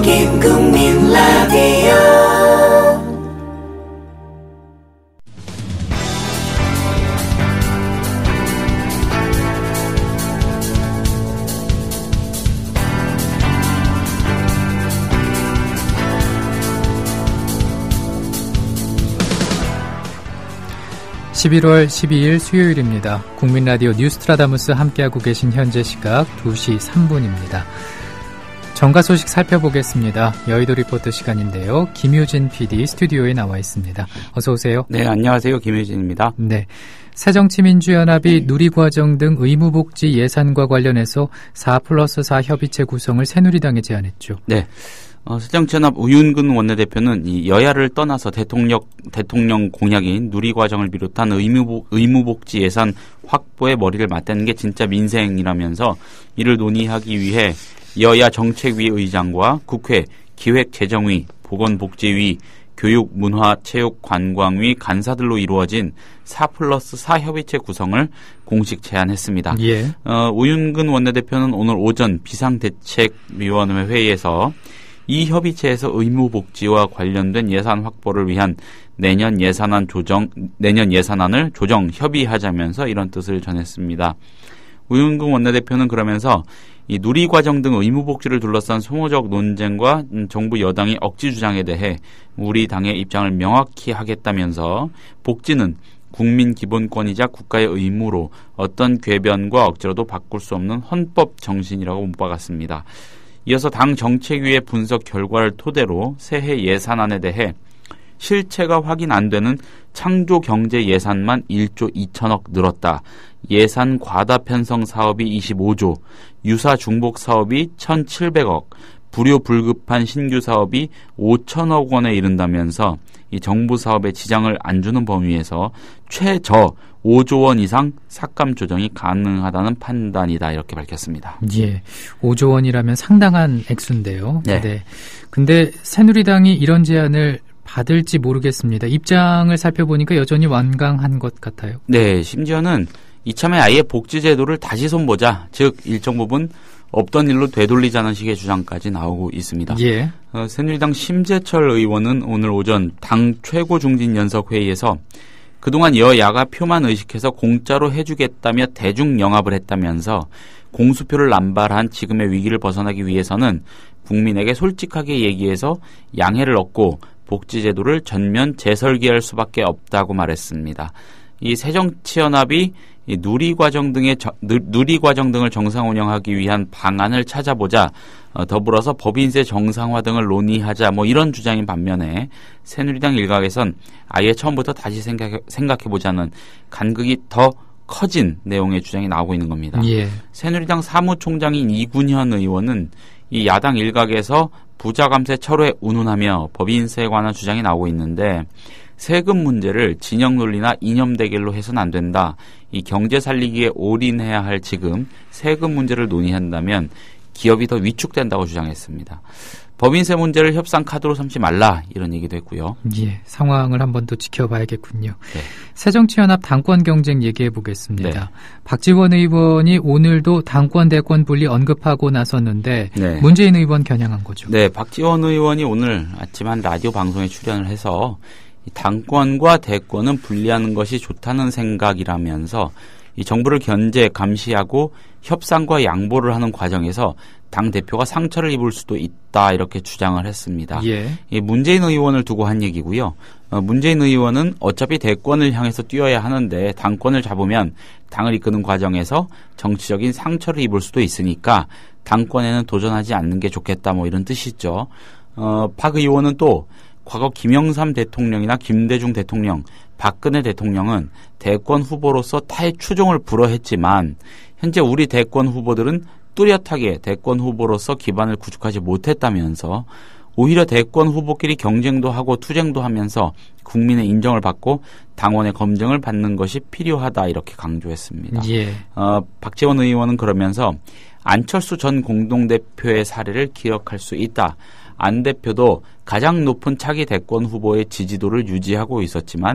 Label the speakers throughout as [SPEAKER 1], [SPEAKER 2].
[SPEAKER 1] 김국민 라디오.
[SPEAKER 2] (11월 12일) 수요일입니다. 국민라디오 뉴스트라다무스 함께하고 계신 현재 시각 2시 3분입니다. 정가 소식 살펴보겠습니다. 여의도 리포트 시간인데요. 김유진 PD 스튜디오에 나와 있습니다. 어서 오세요.
[SPEAKER 3] 네, 안녕하세요. 김유진입니다.
[SPEAKER 2] 네, 새정치민주연합이 누리과정 등 의무복지 예산과 관련해서 4+4 협의체 구성을 새누리당에 제안했죠.
[SPEAKER 3] 네. 새정치연합 우윤근 원내대표는 이 여야를 떠나서 대통령 공약인 누리과정을 비롯한 의무복지 예산 확보에 머리를 맞대는 게 진짜 민생이라면서 이를 논의하기 위해 여야 정책위 의장과 국회 기획재정위, 보건복지위, 교육, 문화, 체육, 관광위 간사들로 이루어진 4+4 협의체 구성을 공식 제안했습니다.
[SPEAKER 2] 예.
[SPEAKER 3] 우윤근 원내대표는 오늘 오전 비상대책위원회 회의에서 이 협의체에서 의무복지와 관련된 예산 확보를 위한 내년 예산안을 조정 협의하자면서 이런 뜻을 전했습니다. 우윤근 원내대표는 그러면서 이 누리과정 등 의무복지를 둘러싼 소모적 논쟁과 정부 여당의 억지 주장에 대해 우리 당의 입장을 명확히 하겠다면서 복지는 국민 기본권이자 국가의 의무로 어떤 궤변과 억지로도 바꿀 수 없는 헌법 정신이라고 못 박았습니다. 이어서 당 정책위의 분석 결과를 토대로 새해 예산안에 대해 실체가 확인 안 되는 창조경제 예산만 1조 2천억 늘었다. 예산 과다 편성 사업이 25조, 유사 중복 사업이 1,700억, 불효 불급한 신규 사업이 5천억 원에 이른다면서 이 정부 사업에 지장을 안 주는 범위에서 최저 5조 원 이상 삭감 조정이 가능하다는 판단이다 이렇게 밝혔습니다.
[SPEAKER 2] 예, 5조 원이라면 상당한 액수인데요.
[SPEAKER 3] 네.
[SPEAKER 2] 근데 새누리당이 이런 제안을 받을지 모르겠습니다. 입장을 살펴보니까 여전히 완강한 것 같아요.
[SPEAKER 3] 네, 심지어는 이참에 아예 복지제도를 다시 손보자, 즉 일정 부분 없던 일로 되돌리자는 식의 주장까지 나오고 있습니다.
[SPEAKER 2] 예.
[SPEAKER 3] 새누리당 심재철 의원은 오늘 오전 당 최고중진연석회의에서 그동안 여야가 표만 의식해서 공짜로 해주겠다며 대중영합을 했다면서 공수표를 남발한 지금의 위기를 벗어나기 위해서는 국민에게 솔직하게 얘기해서 양해를 얻고 복지제도를 전면 재설계할 수밖에 없다고 말했습니다. 이 새정치연합이 이 누리과정 등을 정상 운영하기 위한 방안을 찾아보자, 더불어서 법인세 정상화 등을 논의하자, 이런 주장인 반면에 새누리당 일각에선 아예 처음부터 다시 생각해보자는 간극이 더 커진 내용의 주장이 나오고 있는 겁니다.
[SPEAKER 2] 예.
[SPEAKER 3] 새누리당 사무총장인 이군현 의원은 이 야당 일각에서 부자 감세 철회 운운하며 법인세에 관한 주장이 나오고 있는데, 세금 문제를 진영 논리나 이념 대결로 해서는 안 된다. 이 경제 살리기에 올인해야 할 지금 세금 문제를 논의한다면 기업이 더 위축된다고 주장했습니다. 법인세 문제를 협상 카드로 삼지 말라, 이런 얘기도 했고요.
[SPEAKER 2] 예, 상황을 한번 더 지켜봐야겠군요.
[SPEAKER 3] 네.
[SPEAKER 2] 새정치연합 당권 경쟁 얘기해 보겠습니다.
[SPEAKER 3] 네.
[SPEAKER 2] 박지원 의원이 오늘도 당권 대권 분리 언급하고 나섰는데
[SPEAKER 3] 네.
[SPEAKER 2] 문재인 의원 겨냥한 거죠.
[SPEAKER 3] 네, 박지원 의원이 오늘 아침 한 라디오 방송에 출연을 해서 당권과 대권은 분리하는 것이 좋다는 생각이라면서 이 정부를 견제, 감시하고 협상과 양보를 하는 과정에서 당 대표가 상처를 입을 수도 있다, 이렇게 주장을 했습니다.
[SPEAKER 2] 예.
[SPEAKER 3] 이 문재인 의원을 두고 한 얘기고요. 문재인 의원은 어차피 대권을 향해서 뛰어야 하는데 당권을 잡으면 당을 이끄는 과정에서 정치적인 상처를 입을 수도 있으니까 당권에는 도전하지 않는 게 좋겠다, 이런 뜻이죠. 박 의원은 또 과거 김영삼 대통령이나 김대중 대통령, 박근혜 대통령은 대권 후보로서 타의 추종을 불허했지만 현재 우리 대권 후보들은 뚜렷하게 대권 후보로서 기반을 구축하지 못했다면서 오히려 대권 후보끼리 경쟁도 하고 투쟁도 하면서 국민의 인정을 받고 당원의 검증을 받는 것이 필요하다, 이렇게 강조했습니다.
[SPEAKER 2] 예.
[SPEAKER 3] 박지원 의원은 그러면서 안철수 전 공동대표의 사례를 기억할 수 있다. 안 대표도 가장 높은 차기 대권 후보의 지지도를 유지하고 있었지만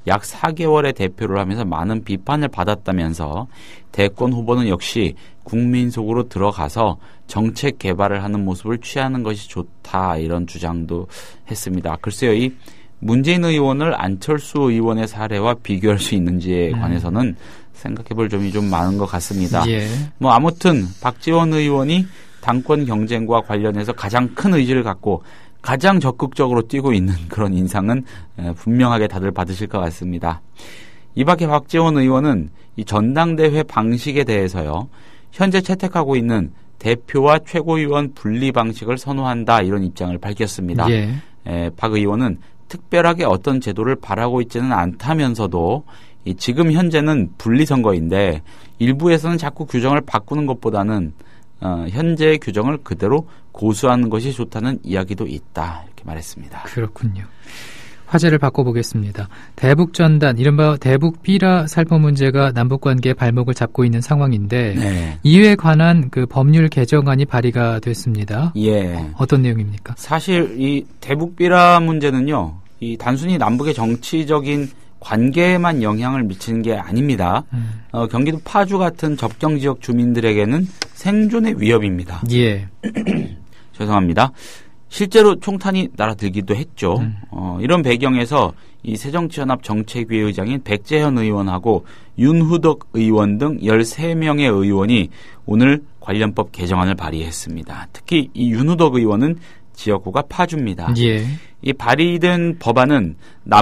[SPEAKER 3] 약 4개월의 대표를 하면서 많은 비판을 받았다면서 대권 후보는 역시 국민 속으로 들어가서 정책 개발을 하는 모습을 취하는 것이 좋다 이런 주장도 했습니다. 글쎄요. 이 문재인 의원을 안철수 의원의 사례와 비교할 수 있는지에 관해서는 생각해 볼 점이 좀 많은 것 같습니다.
[SPEAKER 2] 예.
[SPEAKER 3] 뭐 아무튼 박지원 의원이 당권 경쟁과 관련해서 가장 큰 의지를 갖고 가장 적극적으로 뛰고 있는 그런 인상은 분명하게 다들 받으실 것 같습니다. 이 밖에 박지원 의원은 이 전당대회 방식에 대해서요. 현재 채택하고 있는 대표와 최고위원 분리 방식을 선호한다 이런 입장을 밝혔습니다.
[SPEAKER 2] 예.
[SPEAKER 3] 박 의원은 특별하게 어떤 제도를 바라고 있지는 않다면서도 지금 현재는 분리선거인데 일부에서는 자꾸 규정을 바꾸는 것보다는 현재의 규정을 그대로 고수하는 것이 좋다는 이야기도 있다 이렇게 말했습니다.
[SPEAKER 2] 그렇군요. 화제를 바꿔보겠습니다. 대북전단, 이른바 대북비라 살포 문제가 남북관계의 발목을 잡고 있는 상황인데
[SPEAKER 3] 네.
[SPEAKER 2] 이에 관한 그 법률 개정안이 발의가 됐습니다.
[SPEAKER 3] 예.
[SPEAKER 2] 어떤 내용입니까?
[SPEAKER 3] 사실 이 대북비라 문제는요. 이 단순히 남북의 정치적인 관계에만 영향을 미치는 게 아닙니다. 경기도 파주 같은 접경 지역 주민들에게는 생존의 위협입니다.
[SPEAKER 2] 예.
[SPEAKER 3] 죄송합니다. 실제로 총탄이 날아들기도 했죠. 이런 배경에서 이 새정치연합 정책위 의장인 백재현 의원하고 윤후덕 의원 등 13명의 의원이 오늘 관련법 개정안을 발의했습니다. 특히 이 윤후덕 의원은 지역구가 파주입니다.
[SPEAKER 2] 예.
[SPEAKER 3] 이 발의된 법안은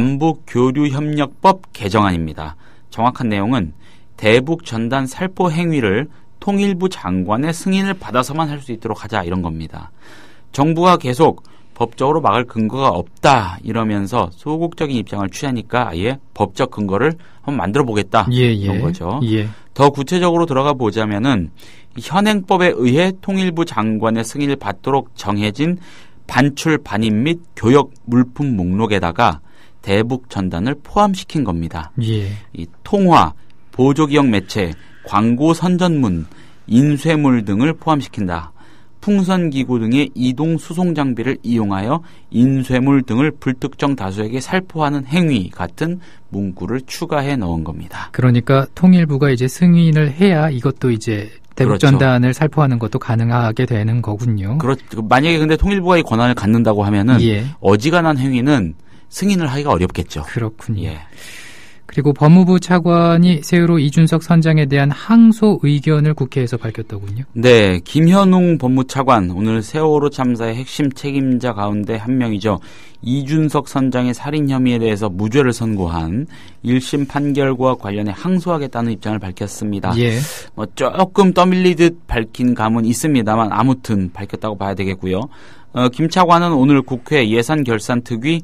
[SPEAKER 3] 남북교류협력법 개정안입니다. 정확한 내용은 대북 전단 살포 행위를 통일부 장관의 승인을 받아서만 할 수 있도록 하자 이런 겁니다. 정부가 계속 법적으로 막을 근거가 없다 이러면서 소극적인 입장을 취하니까 아예 법적 근거를 한번 만들어 보겠다 이런 거죠.
[SPEAKER 2] 예.
[SPEAKER 3] 더 구체적으로 들어가 보자면은 현행법에 의해 통일부 장관의 승인을 받도록 정해진 반출 반입 및 교역 물품 목록에다가 대북 전단을 포함시킨 겁니다.
[SPEAKER 2] 예.
[SPEAKER 3] 이 통화, 보조기억 매체, 광고 선전문, 인쇄물 등을 포함시킨다. 풍선기구 등의 이동 수송 장비를 이용하여 인쇄물 등을 불특정 다수에게 살포하는 행위 같은 문구를 추가해 넣은 겁니다.
[SPEAKER 2] 그러니까 통일부가 이제 승인을 해야 이것도 이제 대북전단을
[SPEAKER 3] 그렇죠.
[SPEAKER 2] 살포하는 것도 가능하게 되는 거군요.
[SPEAKER 3] 만약에 근데 통일부가 이 권한을 갖는다고 하면은
[SPEAKER 2] 예.
[SPEAKER 3] 어지간한 행위는 승인을 하기가 어렵겠죠.
[SPEAKER 2] 그렇군요.
[SPEAKER 3] 예.
[SPEAKER 2] 그리고 법무부 차관이 세월호 이준석 선장에 대한 항소 의견을 국회에서 밝혔더군요.
[SPEAKER 3] 네, 김현웅 법무차관 오늘 세월호 참사의 핵심 책임자 가운데 한 명이죠. 이준석 선장의 살인 혐의에 대해서 무죄를 선고한 1심 판결과 관련해 항소하겠다는 입장을 밝혔습니다.
[SPEAKER 2] 예.
[SPEAKER 3] 조금 떠밀리듯 밝힌 감은 있습니다만 아무튼 밝혔다고 봐야 되겠고요. 김 차관은 오늘 국회 예산결산특위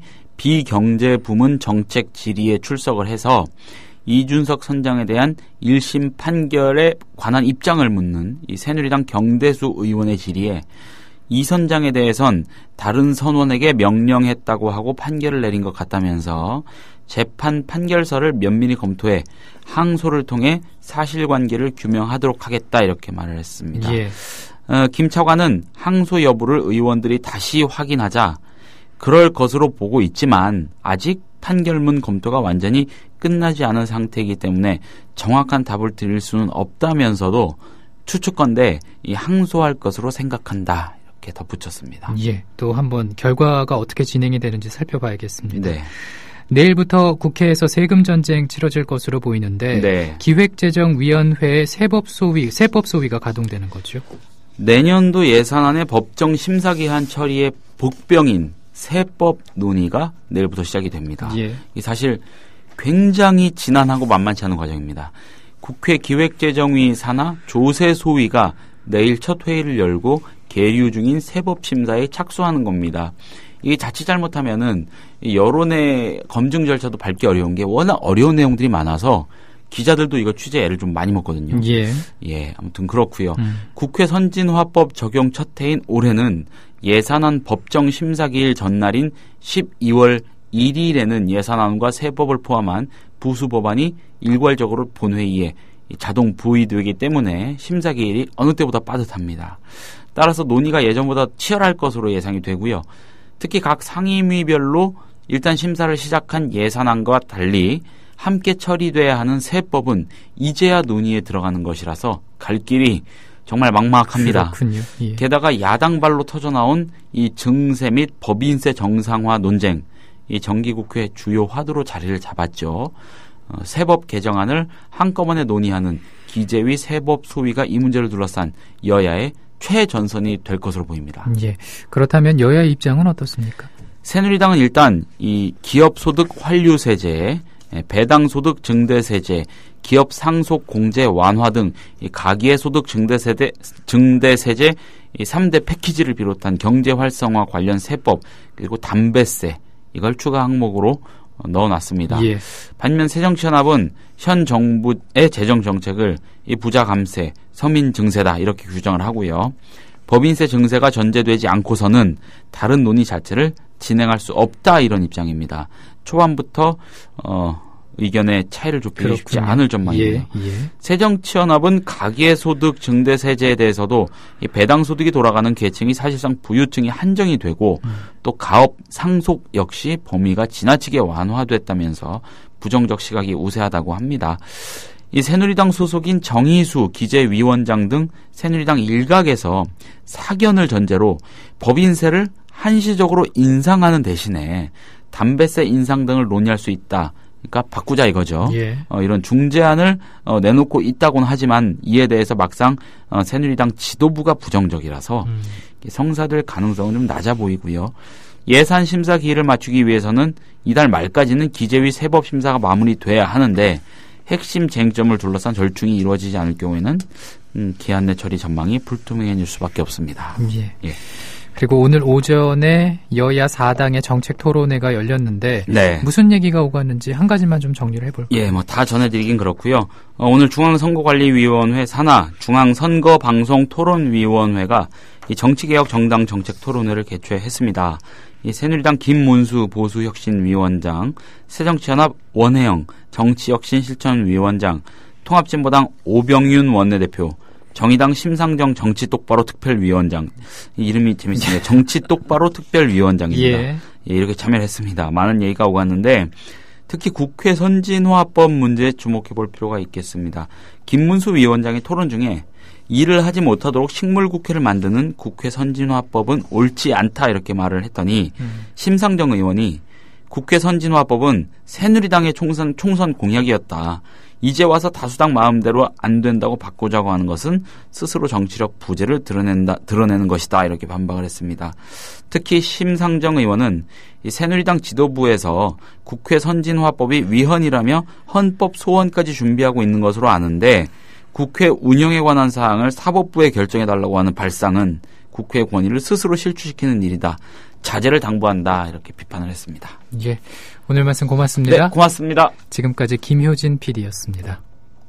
[SPEAKER 3] 비경제부문 정책 질의에 출석을 해서 이준석 선장에 대한 1심 판결에 관한 입장을 묻는 이 새누리당 경대수 의원의 질의에 이 선장에 대해선 다른 선원에게 명령했다고 하고 판결을 내린 것 같다면서 재판 판결서를 면밀히 검토해 항소를 통해 사실관계를 규명하도록 하겠다 이렇게 말을 했습니다.
[SPEAKER 2] 예.
[SPEAKER 3] 김 차관은 항소 여부를 의원들이 다시 확인하자 그럴 것으로 보고 있지만 아직 판결문 검토가 완전히 끝나지 않은 상태이기 때문에 정확한 답을 드릴 수는 없다면서도 추측건데 이 항소할 것으로 생각한다 이렇게 덧붙였습니다.
[SPEAKER 2] 예, 또 한번 결과가 어떻게 진행이 되는지 살펴봐야겠습니다.
[SPEAKER 3] 네.
[SPEAKER 2] 내일부터 국회에서 세금 전쟁 치러질 것으로 보이는데
[SPEAKER 3] 네.
[SPEAKER 2] 기획재정위원회의 세법소위가 가동되는 거죠.
[SPEAKER 3] 내년도 예산안의 법정 심사기한 처리의 복병인 세법 논의가 내일부터 시작이 됩니다.
[SPEAKER 2] 예.
[SPEAKER 3] 이 사실 굉장히 지난하고 만만치 않은 과정입니다. 국회 기획재정위 산하 조세소위가 내일 첫 회의를 열고 계류 중인 세법 심사에 착수하는 겁니다. 이게 자칫 잘못하면은 여론의 검증 절차도 밟기 어려운 게 워낙 어려운 내용들이 많아서 기자들도 이거 취재 애를 좀 많이 먹거든요.
[SPEAKER 2] 예.
[SPEAKER 3] 아무튼 그렇고요. 국회 선진화법 적용 첫 해인 올해는 예산안 법정 심사기일 전날인 12월 1일에는 예산안과 세법을 포함한 부수 법안이 일괄적으로 본회의에 자동 부의되기 때문에 심사기일이 어느 때보다 빠듯합니다. 따라서 논의가 예전보다 치열할 것으로 예상이 되고요. 특히 각 상임위별로 일단 심사를 시작한 예산안과 달리 함께 처리돼야 하는 세법은 이제야 논의에 들어가는 것이라서 갈 길이 정말 막막합니다.
[SPEAKER 2] 그렇군요. 예.
[SPEAKER 3] 게다가 야당발로 터져나온 이 증세 및 법인세 정상화 논쟁, 이 정기국회 주요 화두로 자리를 잡았죠. 세법 개정안을 한꺼번에 논의하는 기재위 세법 소위가 이 문제를 둘러싼 여야의 최전선이 될 것으로 보입니다.
[SPEAKER 2] 예. 그렇다면 여야의 입장은 어떻습니까?
[SPEAKER 3] 새누리당은 일단 이 기업소득 환류세제, 배당소득 증대세제, 기업 상속 공제 완화 등 이 가계소득 증대세제 이 3대 패키지를 비롯한 경제 활성화 관련 세법 그리고 담배세 이걸 추가 항목으로 넣어놨습니다.
[SPEAKER 2] 예.
[SPEAKER 3] 반면 새정치연합은 현 정부의 재정 정책을 이 부자 감세, 서민 증세다 이렇게 규정을 하고요. 법인세 증세가 전제되지 않고서는 다른 논의 자체를 진행할 수 없다 이런 입장입니다. 초반부터 의견의 차이를 좁히기 쉽지 않을 전망이에요.
[SPEAKER 2] 예.
[SPEAKER 3] 새정치연합은 가계소득 증대세제에 대해서도 이 배당소득이 돌아가는 계층이 사실상 부유층이 한정이 되고 또 가업 상속 역시 범위가 지나치게 완화됐다면서 부정적 시각이 우세하다고 합니다. 이 새누리당 소속인 정의수 기재위원장 등 새누리당 일각에서 사견을 전제로 법인세를 한시적으로 인상하는 대신에 담배세 인상 등을 논의할 수 있다. 그러니까 바꾸자 이거죠.
[SPEAKER 2] 예.
[SPEAKER 3] 이런 중재안을 내놓고 있다고는 하지만 이에 대해서 막상 새누리당 지도부가 부정적이라서 성사될 가능성은 좀 낮아 보이고요. 예산 심사 기일을 맞추기 위해서는 이달 말까지는 기재위 세법 심사가 마무리돼야 하는데 핵심 쟁점을 둘러싼 절충이 이루어지지 않을 경우에는 기한 내 처리 전망이 불투명해질 수밖에 없습니다.
[SPEAKER 2] 예.
[SPEAKER 3] 예.
[SPEAKER 2] 그리고 오늘 오전에 여야 4당의 정책 토론회가 열렸는데
[SPEAKER 3] 네.
[SPEAKER 2] 무슨 얘기가 오갔는지 한 가지만 좀 정리를 해볼까요?
[SPEAKER 3] 예, 뭐 다 전해드리긴 그렇고요. 오늘 중앙선거관리위원회 산하 중앙선거방송토론위원회가 이 정치개혁 정당 정책 토론회를 개최했습니다. 이 새누리당 김문수 보수혁신위원장, 새정치연합 원혜영 정치혁신실천위원장, 통합진보당 오병윤 원내대표, 정의당 심상정 정치똑바로 특별위원장, 이름이 재밌습니다. 정치똑바로 특별위원장입니다.
[SPEAKER 2] 예.
[SPEAKER 3] 예, 이렇게 참여를 했습니다. 많은 얘기가 오갔는데 특히 국회 선진화법 문제에 주목해 볼 필요가 있겠습니다. 김문수 위원장이 토론 중에 일을 하지 못하도록 식물국회를 만드는 국회 선진화법은 옳지 않다 이렇게 말을 했더니 심상정 의원이 국회 선진화법은 새누리당의 총선 공약이었다. 이제 와서 다수당 마음대로 안 된다고 바꾸자고 하는 것은 스스로 정치력 부재를 드러내는 것이다. 이렇게 반박을 했습니다. 특히 심상정 의원은 이 새누리당 지도부에서 국회 선진화법이 위헌이라며 헌법 소원까지 준비하고 있는 것으로 아는데 국회 운영에 관한 사항을 사법부에 결정해달라고 하는 발상은 국회의 권위를 스스로 실추시키는 일이다. 자제를 당부한다. 이렇게 비판을 했습니다.
[SPEAKER 2] 예, 오늘 말씀 고맙습니다.
[SPEAKER 3] 네, 고맙습니다.
[SPEAKER 2] 지금까지 김효진 PD였습니다.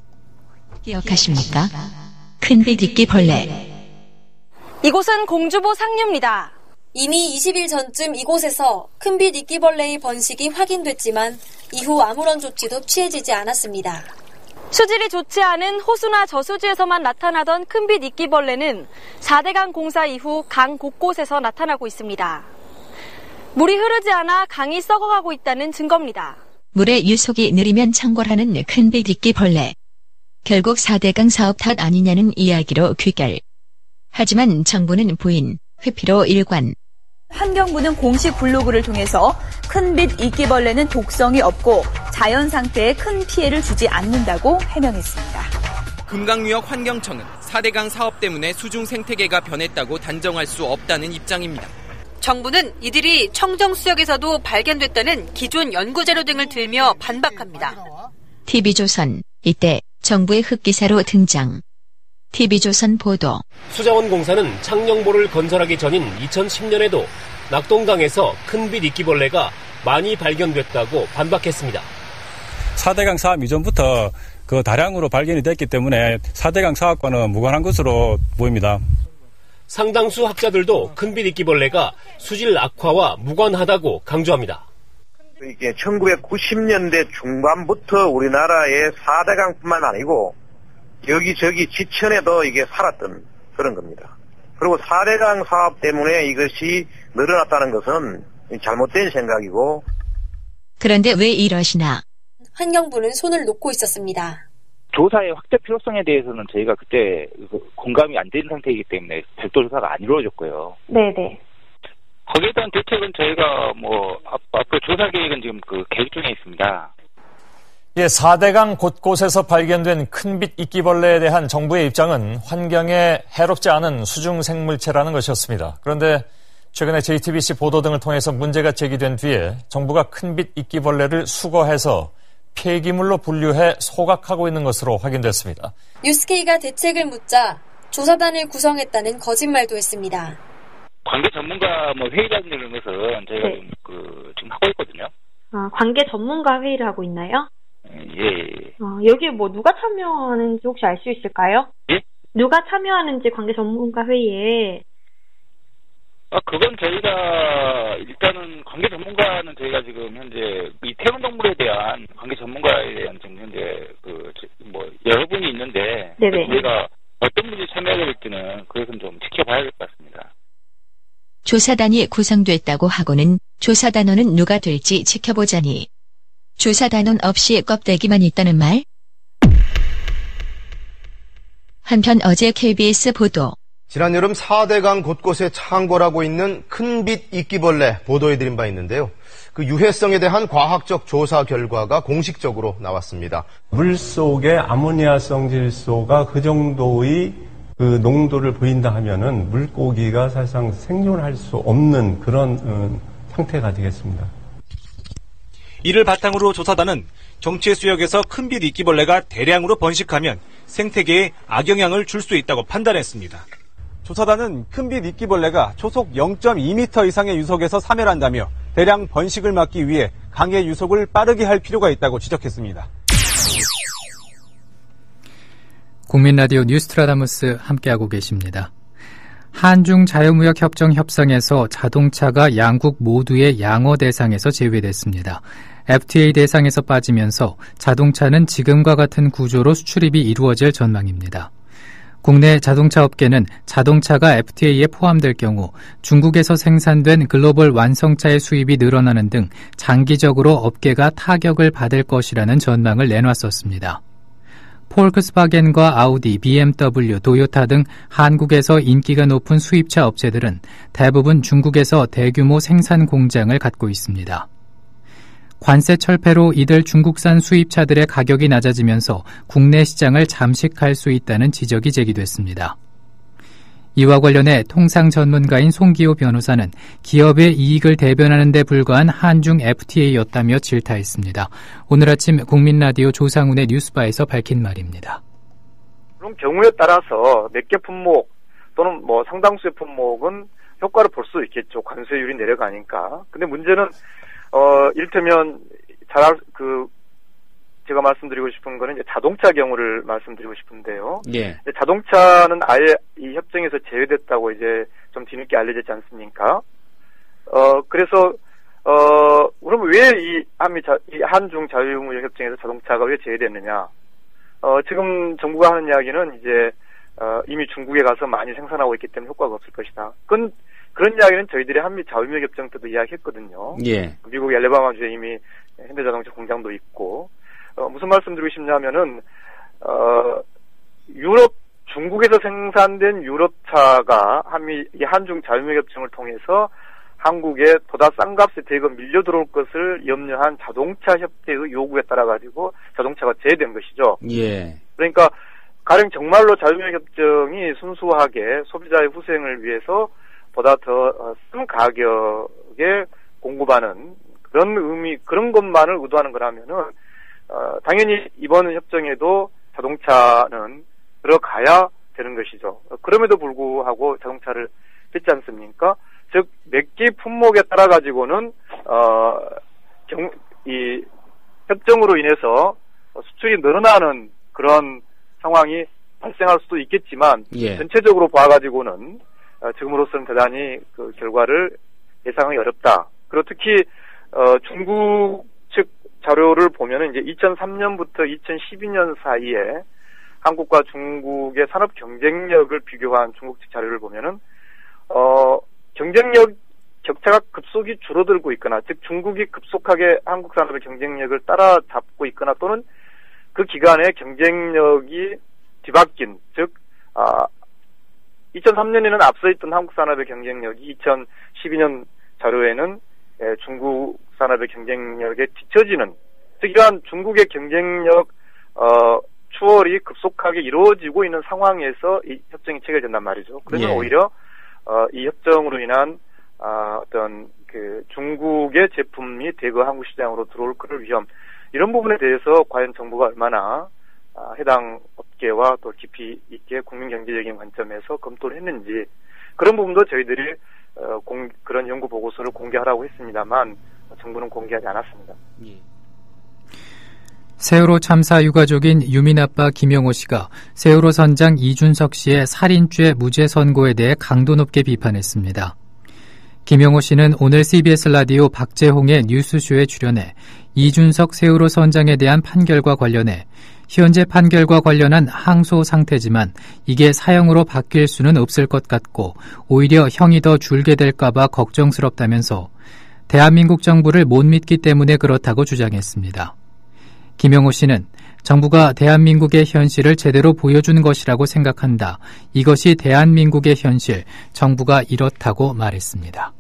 [SPEAKER 1] 기억하십니까? 큰빛 이끼벌레.
[SPEAKER 4] 이곳은 공주보 상류입니다.
[SPEAKER 5] 이미 20일 전쯤 이곳에서 큰빛 이끼벌레의 번식이 확인됐지만 이후 아무런 조치도 취해지지 않았습니다.
[SPEAKER 4] 수질이 좋지 않은 호수나 저수지에서만 나타나던 큰빛 이끼벌레는 4대강 공사 이후 강 곳곳에서 나타나고 있습니다. 물이 흐르지 않아 강이 썩어가고 있다는 증거입니다.
[SPEAKER 1] 물의 유속이 느리면 창궐하는 큰빛 이끼벌레. 결국 4대강 사업 탓 아니냐는 이야기로 귀결. 하지만 정부는 부인, 회피로 일관.
[SPEAKER 6] 환경부는 공식 블로그를 통해서 큰빛 이끼벌레는 독성이 없고 자연 상태에 큰 피해를 주지 않는다고 해명했습니다.
[SPEAKER 7] 금강유역 환경청은 4대강 사업 때문에 수중 생태계가 변했다고 단정할 수 없다는 입장입니다.
[SPEAKER 8] 정부는 이들이 청정수역에서도 발견됐다는 기존 연구자료 등을 들며 반박합니다.
[SPEAKER 1] TV조선, 이때 정부의 흑기사로 등장. TV조선 보도.
[SPEAKER 9] 수자원공사는 창녕보를 건설하기 전인 2010년에도 낙동강에서 큰빛 이끼벌레가 많이 발견됐다고 반박했습니다.
[SPEAKER 10] 4대강 사업 이전부터 그 다량으로 발견이 됐기 때문에 4대강 사업과는 무관한 것으로 보입니다.
[SPEAKER 9] 상당수 학자들도 큰빛 이끼벌레가 수질 악화와 무관하다고 강조합니다.
[SPEAKER 11] 이게 1990년대 중반부터 우리나라의 4대강뿐만 아니고 여기저기 지천에도 이게 살았던 그런 겁니다. 그리고 4대강 사업 때문에 이것이 늘어났다는 것은 잘못된 생각이고
[SPEAKER 1] 그런데 왜 이러시나?
[SPEAKER 5] 환경부는 손을 놓고 있었습니다.
[SPEAKER 12] 조사의 확대 필요성에 대해서는 저희가 그때 공감이 안 된 상태이기 때문에 별도 조사가 안 이루어졌고요.
[SPEAKER 13] 네네.
[SPEAKER 12] 거기에 대한 대책은 저희가 앞으로 조사 계획은 지금 계획 중에 있습니다.
[SPEAKER 14] 예, 4대강 곳곳에서 발견된 큰빛 이끼벌레에 대한 정부의 입장은 환경에 해롭지 않은 수중생물체라는 것이었습니다. 그런데 최근에 JTBC 보도 등을 통해서 문제가 제기된 뒤에 정부가 큰빛 이끼벌레를 수거해서 폐기물로 분류해 소각하고 있는 것으로 확인됐습니다.
[SPEAKER 5] 뉴스K가 대책을 묻자 조사단을 구성했다는 거짓말도 했습니다.
[SPEAKER 12] 관계 전문가 회의라든지 이런 것은 저희가
[SPEAKER 13] 네.
[SPEAKER 12] 지금 하고 있거든요.
[SPEAKER 13] 관계 전문가 회의를 하고 있나요?
[SPEAKER 12] 예.
[SPEAKER 13] 여기에 누가 참여하는지 혹시 알 수 있을까요?
[SPEAKER 12] 예?
[SPEAKER 13] 누가 참여하는지 관계 전문가 회의에.
[SPEAKER 12] 그건 저희가 일단은 관계 전문가는 저희가 지금 현재 이 태원동물에 대한 관계 전문가에 대한 지금 현재 여러분이 있는데
[SPEAKER 13] 네네.
[SPEAKER 12] 저희가 어떤 분이 참여하게 될지는 그것은 좀 지켜봐야 될 것 같습니다.
[SPEAKER 1] 조사단이 구성됐다고 하고는 조사단원은 누가 될지 지켜보자니. 조사단원 없이 껍데기만 있다는 말? 한편 어제 KBS 보도.
[SPEAKER 15] 지난 여름 4대강 곳곳에 창궐하고 있는 큰빛 이끼벌레 보도해드린 바 있는데요. 그 유해성에 대한 과학적 조사 결과가 공식적으로 나왔습니다.
[SPEAKER 16] 물속에 아모니아성 질소가 그 정도의 농도를 보인다 하면은 물고기가 사실상 생존할 수 없는 그런 상태가 되겠습니다.
[SPEAKER 17] 이를 바탕으로 조사단은 정체 수역에서 큰빛 이끼벌레가 대량으로 번식하면 생태계에 악영향을 줄 수 있다고 판단했습니다. 조사단은 큰빛 이끼벌레가 초속 0.2m 이상의 유속에서 사멸한다며 대량 번식을 막기 위해 강의 유속을 빠르게 할 필요가 있다고 지적했습니다.
[SPEAKER 2] 국민라디오 뉴스트라다무스 함께하고 계십니다. 한중 자유무역협정 협상에서 자동차가 양국 모두의 양어 대상에서 제외됐습니다. FTA 대상에서 빠지면서 자동차는 지금과 같은 구조로 수출입이 이루어질 전망입니다. 국내 자동차 업계는 자동차가 FTA에 포함될 경우 중국에서 생산된 글로벌 완성차의 수입이 늘어나는 등 장기적으로 업계가 타격을 받을 것이라는 전망을 내놨었습니다. 폴크스바겐과 아우디, BMW, 도요타 등 한국에서 인기가 높은 수입차 업체들은 대부분 중국에서 대규모 생산 공장을 갖고 있습니다. 관세 철폐로 이들 중국산 수입차들의 가격이 낮아지면서 국내 시장을 잠식할 수 있다는 지적이 제기됐습니다. 이와 관련해 통상 전문가인 송기호 변호사는 기업의 이익을 대변하는 데 불과한 한중 FTA였다며 질타했습니다. 오늘 아침 국민라디오 조상훈의 뉴스바에서 밝힌 말입니다.
[SPEAKER 11] 그럼 경우에 따라서 몇 개 품목 또는 상당수의 품목은 효과를 볼 수 있겠죠. 관세율이 내려가니까. 근데 문제는 이를테면 제가 말씀드리고 싶은 거는 이제 자동차 경우를 말씀드리고 싶은데요.
[SPEAKER 3] 예.
[SPEAKER 11] 자동차는 아예 이 협정에서 제외됐다고 이제 좀 뒤늦게 알려졌지 않습니까? 그래서 그러면 왜 이 한중 자유무역 협정에서 자동차가 왜 제외됐느냐? 지금 정부가 하는 이야기는 이제 이미 중국에 가서 많이 생산하고 있기 때문에 효과가 없을 것이다. 그런 이야기는 저희들이 한미 자유무역 협정 때도 이야기했거든요. 예. 미국 엘레바마주에 이미 현대자동차 공장도 있고. 무슨 말씀드리고 싶냐면은 중국에서 생산된 유럽차가 이 한중 자유무역 협정을 통해서 한국에 보다 싼 값에 대거 밀려 들어올 것을 염려한 자동차 협회의 요구에 따라 가지고 자동차가 제외된 것이죠. 예. 그러니까 가령 정말로 자유무역 협정이 순수하게 소비자의 후생을 위해서 보다 더 싼 가격에 공급하는 그런 것만을 의도하는 거라면은 당연히 이번 협정에도 자동차는 들어가야 되는 것이죠. 그럼에도 불구하고 자동차를 뺐지 않습니까? 즉, 몇 개 품목에 따라 가지고는, 이 협정으로 인해서 수출이 늘어나는 그런 상황이 발생할 수도 있겠지만, 예. 전체적으로 봐가지고는, 지금으로서는 대단히 그 결과를 예상하기 어렵다. 그리고 특히, 중국 측 자료를 보면은 이제 2003년부터 2012년 사이에 한국과 중국의 산업 경쟁력을 비교한 중국 측 자료를 보면은, 경쟁력 격차가 급속히 줄어들고 있거나, 즉 중국이 급속하게 한국 산업의 경쟁력을 따라잡고 있거나, 또는 그 기간에 경쟁력이 뒤바뀐, 즉 2003년에는 앞서 있던 한국 산업의 경쟁력이 2012년 자료에는 중국 산업의 경쟁력에 뒤처지는, 즉 이러한 중국의 경쟁력 추월이 급속하게 이루어지고 있는 상황에서 이 협정이 체결된단 말이죠. 그러면 오히려 이 협정으로 인한 어떤 그 중국의 제품이 대거 한국 시장으로 들어올 그럴 위험, 이런 부분에 대해서 과연 정부가 얼마나 해당 업계와 또 깊이 있게 국민 경제적인 관점에서 검토를 했는지, 그런 부분도 저희들이 그런 연구 보고서를 공개하라고 했습니다만 정부는 공개하지 않았습니다.
[SPEAKER 2] 세월호 참사 유가족인 유민 아빠 김영호 씨가 세월호 선장 이준석 씨의 살인죄 무죄 선고에 대해 강도 높게 비판했습니다. 김영호 씨는 오늘 CBS 라디오 박재홍의 뉴스쇼에 출연해 이준석 세월호 선장에 대한 판결과 관련해 현재 판결과 관련한 항소 상태지만 이게 사형으로 바뀔 수는 없을 것 같고 오히려 형이 더 줄게 될까봐 걱정스럽다면서 대한민국 정부를 못 믿기 때문에 그렇다고 주장했습니다. 김영호 씨는 정부가 대한민국의 현실을 제대로 보여준 것이라고 생각한다. 이것이 대한민국의 현실, 정부가 이렇다고 말했습니다.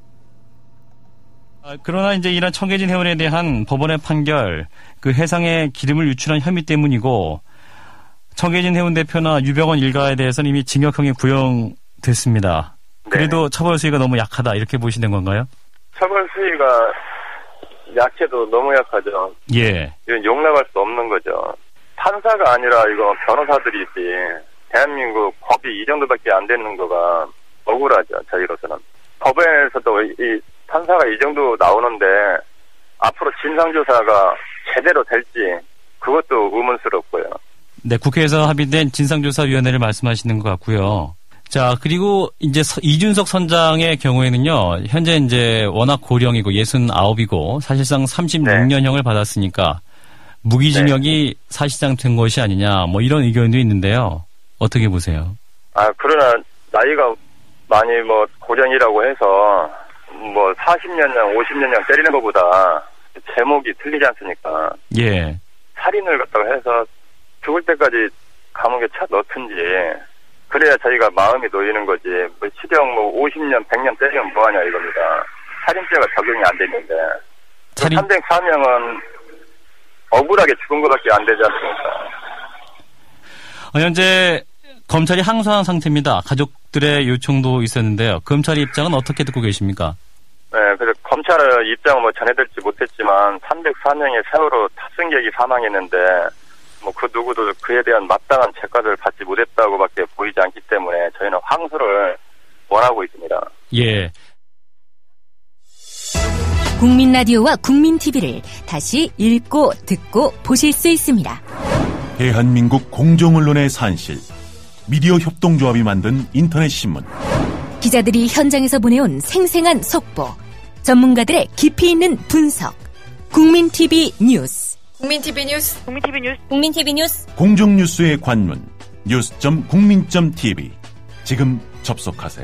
[SPEAKER 18] 그러나 이제 이런 청계진 회원에 대한 법원의 판결, 그 해상에 기름을 유출한 혐의 때문이고 청계진 회원 대표나 유병원 일가에 대해서는 이미 징역형이 구형됐습니다. 그래도 처벌 수위가 너무 약하다 이렇게 보시는 건가요?
[SPEAKER 19] 처벌 수위가 약해도 너무 약하죠.
[SPEAKER 18] 예.
[SPEAKER 19] 이건 용납할 수 없는 거죠. 판사가 아니라 이거 변호사들이지. 대한민국 법이 이 정도밖에 안 되는 거가 억울하죠. 저희로서는. 법원에서도 이 판사가 이 정도 나오는데 앞으로 진상조사가 제대로 될지 그것도 의문스럽고요.
[SPEAKER 18] 네, 국회에서 합의된 진상조사위원회를 말씀하시는 것 같고요. 자, 그리고 이제 이준석 선장의 경우에는요, 현재 이제 워낙 고령이고 69이고 사실상 36년형을 받았으니까 무기징역이 사실상 된 것이 아니냐, 뭐 이런 의견도 있는데요. 어떻게 보세요?
[SPEAKER 19] 그러나 나이가 많이 뭐 고령이라고 해서 뭐 40년형, 50년형 때리는 것보다 제목이 틀리지 않습니까?
[SPEAKER 18] 예.
[SPEAKER 19] 살인을 갖다가 해서 죽을 때까지 감옥에 차 넣든지 그래야 저희가 마음이 놓이는 거지. 뭐 치령 뭐 50년, 100년 때리면 뭐하냐 이겁니다. 살인죄가 적용이 안 되는데 304명은 억울하게 죽은 것밖에 안 되지 않습니까?
[SPEAKER 18] 현재 검찰이 항소한 상태입니다. 가족들의 요청도 있었는데요. 검찰의 입장은 어떻게 듣고 계십니까?
[SPEAKER 19] 네, 그래서 검찰의 입장은 뭐 전해들지 못했지만 304명의 세월호 탑승객이 사망했는데 뭐 그 누구도 그에 대한 마땅한 재가를 받지 못했다고밖에 보이지 않기 때문에 저희는 항소를 원하고 있습니다.
[SPEAKER 18] 예.
[SPEAKER 20] 국민 라디오와 국민 TV를 다시 읽고 듣고 보실 수 있습니다.
[SPEAKER 21] 대한민국 공정언론의 산실. 미디어 협동조합이 만든 인터넷 신문.
[SPEAKER 20] 기자들이 현장에서 보내온 생생한 속보. 전문가들의 깊이 있는 분석. 국민 TV 뉴스.
[SPEAKER 5] 국민 TV 뉴스. 국민 TV 뉴스. 국민 TV 뉴스.
[SPEAKER 21] 공정뉴스의 관문. news.국민.tv. 지금 접속하세요.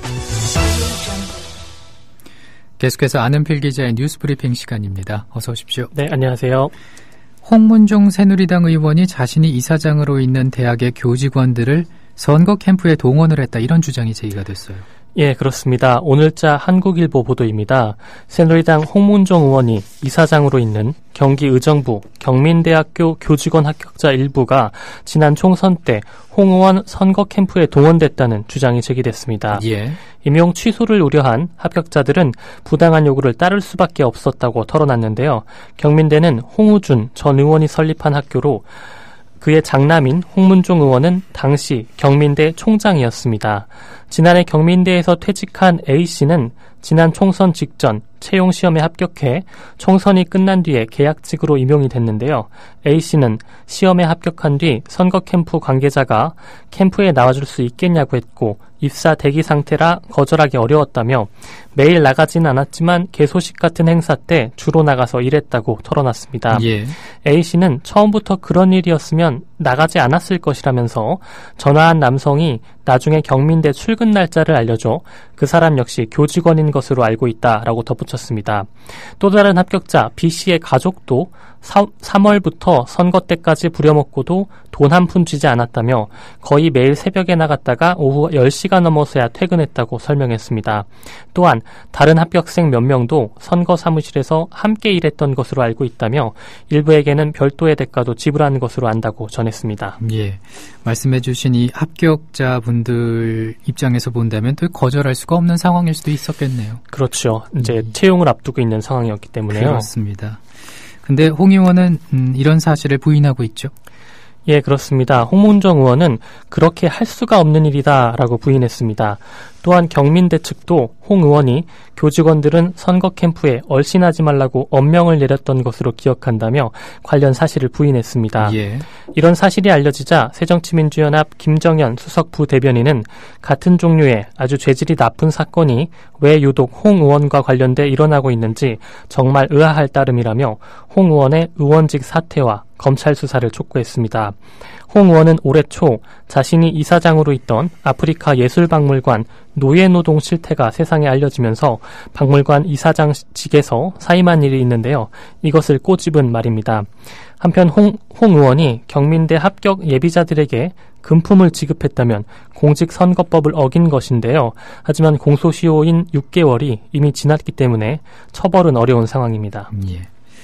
[SPEAKER 2] 계속해서 아는필 기자의 뉴스 브리핑 시간입니다. 어서 오십시오.
[SPEAKER 22] 네, 안녕하세요.
[SPEAKER 2] 홍문종 새누리당 의원이 자신이 이사장으로 있는 대학의 교직원들을 선거 캠프에 동원을 했다, 이런 주장이 제기가 됐어요.
[SPEAKER 22] 예, 그렇습니다. 오늘자 한국일보 보도입니다. 새누리당 홍문종 의원이 이사장으로 있는 경기 의정부 경민대학교 교직원 합격자 일부가 지난 총선 때 홍 의원 선거 캠프에 동원됐다는 주장이 제기됐습니다.
[SPEAKER 2] 예.
[SPEAKER 22] 임용 취소를 우려한 합격자들은 부당한 요구를 따를 수밖에 없었다고 털어놨는데요. 경민대는 홍우준 전 의원이 설립한 학교로 그의 장남인 홍문종 의원은 당시 경민대 총장이었습니다. 지난해 경민대에서 퇴직한 A씨는 지난 총선 직전 채용시험에 합격해 총선이 끝난 뒤에 계약직으로 임용이 됐는데요. A씨는 시험에 합격한 뒤 선거 캠프 관계자가 캠프에 나와줄 수 있겠냐고 했고 입사 대기 상태라 거절하기 어려웠다며 매일 나가진 않았지만 개소식 같은 행사 때 주로 나가서 일했다고 털어놨습니다.
[SPEAKER 2] 예.
[SPEAKER 22] A씨는 처음부터 그런 일이었으면 나가지 않았을 것이라면서 전화한 남성이 나중에 경민대 출근 날짜를 알려줘 그 사람 역시 교직원인 것으로 알고 있다라고 덧붙였습니다. 또 다른 합격자 B씨의 가족도 3월부터 선거 때까지 부려먹고도 돈 한 푼 쥐지 않았다며 거의 매일 새벽에 나갔다가 오후 10시가 넘어서야 퇴근했다고 설명했습니다. 또한 다른 합격생 몇 명도 선거 사무실에서 함께 일했던 것으로 알고 있다며 일부에게는 별도의 대가도 지불한 것으로 안다고 전했습니다.
[SPEAKER 2] 예, 말씀해 주신 이 합격자분들 입장에서 본다면 또 거절할 수가 없는 상황일 수도 있었겠네요.
[SPEAKER 22] 그렇죠. 이제 채용을 앞두고 있는 상황이었기 때문에요.
[SPEAKER 2] 그렇습니다. 근데 홍 의원은 이런 사실을 부인하고 있죠.
[SPEAKER 22] 예, 그렇습니다. 홍문종 의원은 그렇게 할 수가 없는 일이다라고 부인했습니다. 또한 경민대 측도 홍 의원이 교직원들은 선거 캠프에 얼씬하지 말라고 엄명을 내렸던 것으로 기억한다며 관련 사실을 부인했습니다.
[SPEAKER 2] 예.
[SPEAKER 22] 이런 사실이 알려지자 새정치민주연합 김정현 수석 부대변인은 같은 종류의 아주 죄질이 나쁜 사건이 왜 유독 홍 의원과 관련돼 일어나고 있는지 정말 의아할 따름이라며 홍 의원의 의원직 사퇴와 검찰 수사를 촉구했습니다. 홍 의원은 올해 초 자신이 이사장으로 있던 아프리카 예술박물관 노예노동 실태가 세상에 알려지면서 박물관 이사장직에서 사임한 일이 있는데요. 이것을 꼬집은 말입니다. 한편 홍 의원이 경민대 합격 예비자들에게 금품을 지급했다면 공직선거법을 어긴 것인데요. 하지만 공소시효인 6개월이 이미 지났기 때문에 처벌은 어려운 상황입니다.
[SPEAKER 2] 예.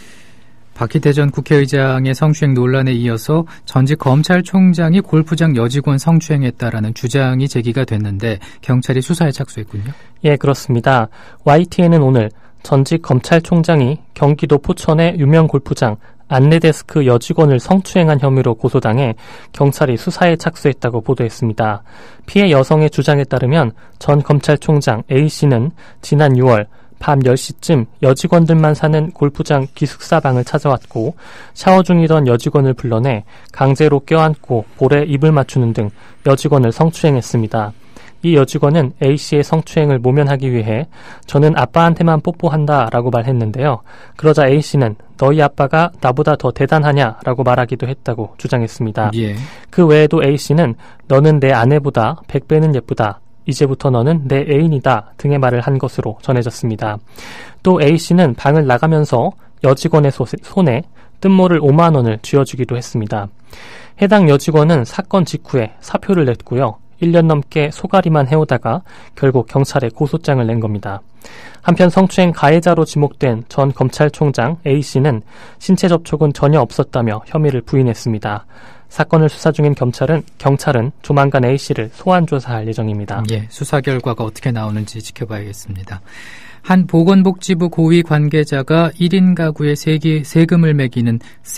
[SPEAKER 2] 박희대 전 국회의장의 성추행 논란에 이어서 전직 검찰총장이 골프장 여직원 성추행했다라는 주장이 제기가 됐는데 경찰이 수사에 착수했군요.
[SPEAKER 22] 예, 그렇습니다. YTN은 오늘 전직 검찰총장이 경기도 포천의 유명 골프장 안내데스크 여직원을 성추행한 혐의로 고소당해 경찰이 수사에 착수했다고 보도했습니다. 피해 여성의 주장에 따르면 전 검찰총장 A씨는 지난 6월 밤 10시쯤 여직원들만 사는 골프장 기숙사방을 찾아왔고 샤워 중이던 여직원을 불러내 강제로 껴안고 볼에 입을 맞추는 등 여직원을 성추행했습니다. 이 여직원은 A씨의 성추행을 모면하기 위해 저는 아빠한테만 뽀뽀한다라고 말했는데요. 그러자 A씨는 너희 아빠가 나보다 더 대단하냐라고 말하기도 했다고 주장했습니다.
[SPEAKER 2] 예.
[SPEAKER 22] 그 외에도 A씨는 너는 내 아내보다 100배는 예쁘다. 이제부터 너는 내 애인이다 등의 말을 한 것으로 전해졌습니다. 또 A씨는 방을 나가면서 여직원의 손에 뜬모를 5만 원을 쥐어주기도 했습니다. 해당 여직원은 사건 직후에 사표를 냈고요. 1년 넘게 소가리만 해오다가 결국 경찰에 고소장을 낸 겁니다. 한편 성추행 가해자로 지목된 전 검찰총장 A씨는 신체 접촉은 전혀 없었다며 혐의를 부인했습니다. 사건을 수사 중인 경찰은 조만간 A씨를 소환 조사할 예정입니다.
[SPEAKER 2] 예, 수사 결과가 어떻게 나오는지 지켜봐야겠습니다. 한 보건복지부 고위 관계자가 1인 가구에 세금을 매기는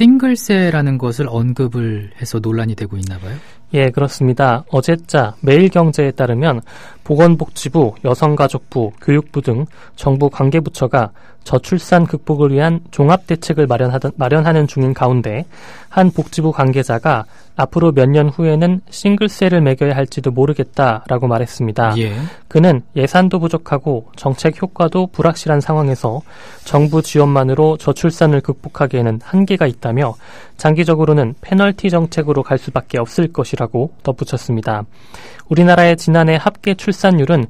[SPEAKER 2] 싱글세라는 것을 언급을 해서 논란이 되고 있나 봐요.
[SPEAKER 22] 예, 그렇습니다. 어제자 매일경제에 따르면 보건복지부, 여성가족부, 교육부 등 정부 관계부처가 저출산 극복을 위한 종합대책을 마련하는 중인 가운데 한 복지부 관계자가 앞으로 몇 년 후에는 싱글세를 매겨야 할지도 모르겠다라고 말했습니다.
[SPEAKER 2] 예.
[SPEAKER 22] 그는 예산도 부족하고 정책 효과도 불확실한 상황에서 정부 지원만으로 저출산을 극복하기에는 한계가 있다며 장기적으로는 페널티 정책으로 갈 수밖에 없을 것이라고 덧붙였습니다. 우리나라의 지난해 합계 출산율은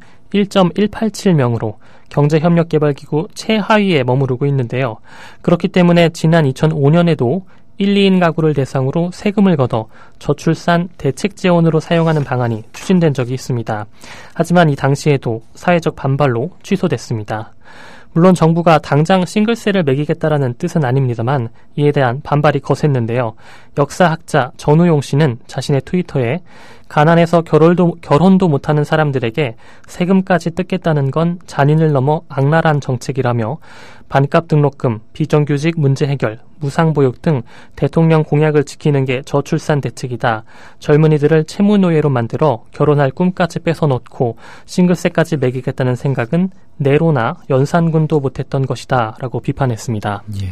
[SPEAKER 22] 1.187명으로 경제협력개발기구 최하위에 머무르고 있는데요. 그렇기 때문에 지난 2005년에도 1, 2인 가구를 대상으로 세금을 걷어 저출산 대책 재원으로 사용하는 방안이 추진된 적이 있습니다. 하지만 이 당시에도 사회적 반발로 취소됐습니다. 물론 정부가 당장 싱글세를 매기겠다라는 뜻은 아닙니다만 이에 대한 반발이 거셌는데요. 역사학자 전우용 씨는 자신의 트위터에 가난해서 결혼도 못하는 사람들에게 세금까지 뜯겠다는 건 잔인을 넘어 악랄한 정책이라며 반값 등록금, 비정규직 문제 해결, 무상보육 등 대통령 공약을 지키는 게 저출산 대책이다. 젊은이들을 채무노예로 만들어 결혼할 꿈까지 뺏어놓고 싱글세까지 매기겠다는 생각은 내로나 연산군도 못했던 것이다 라고 비판했습니다.
[SPEAKER 2] 예.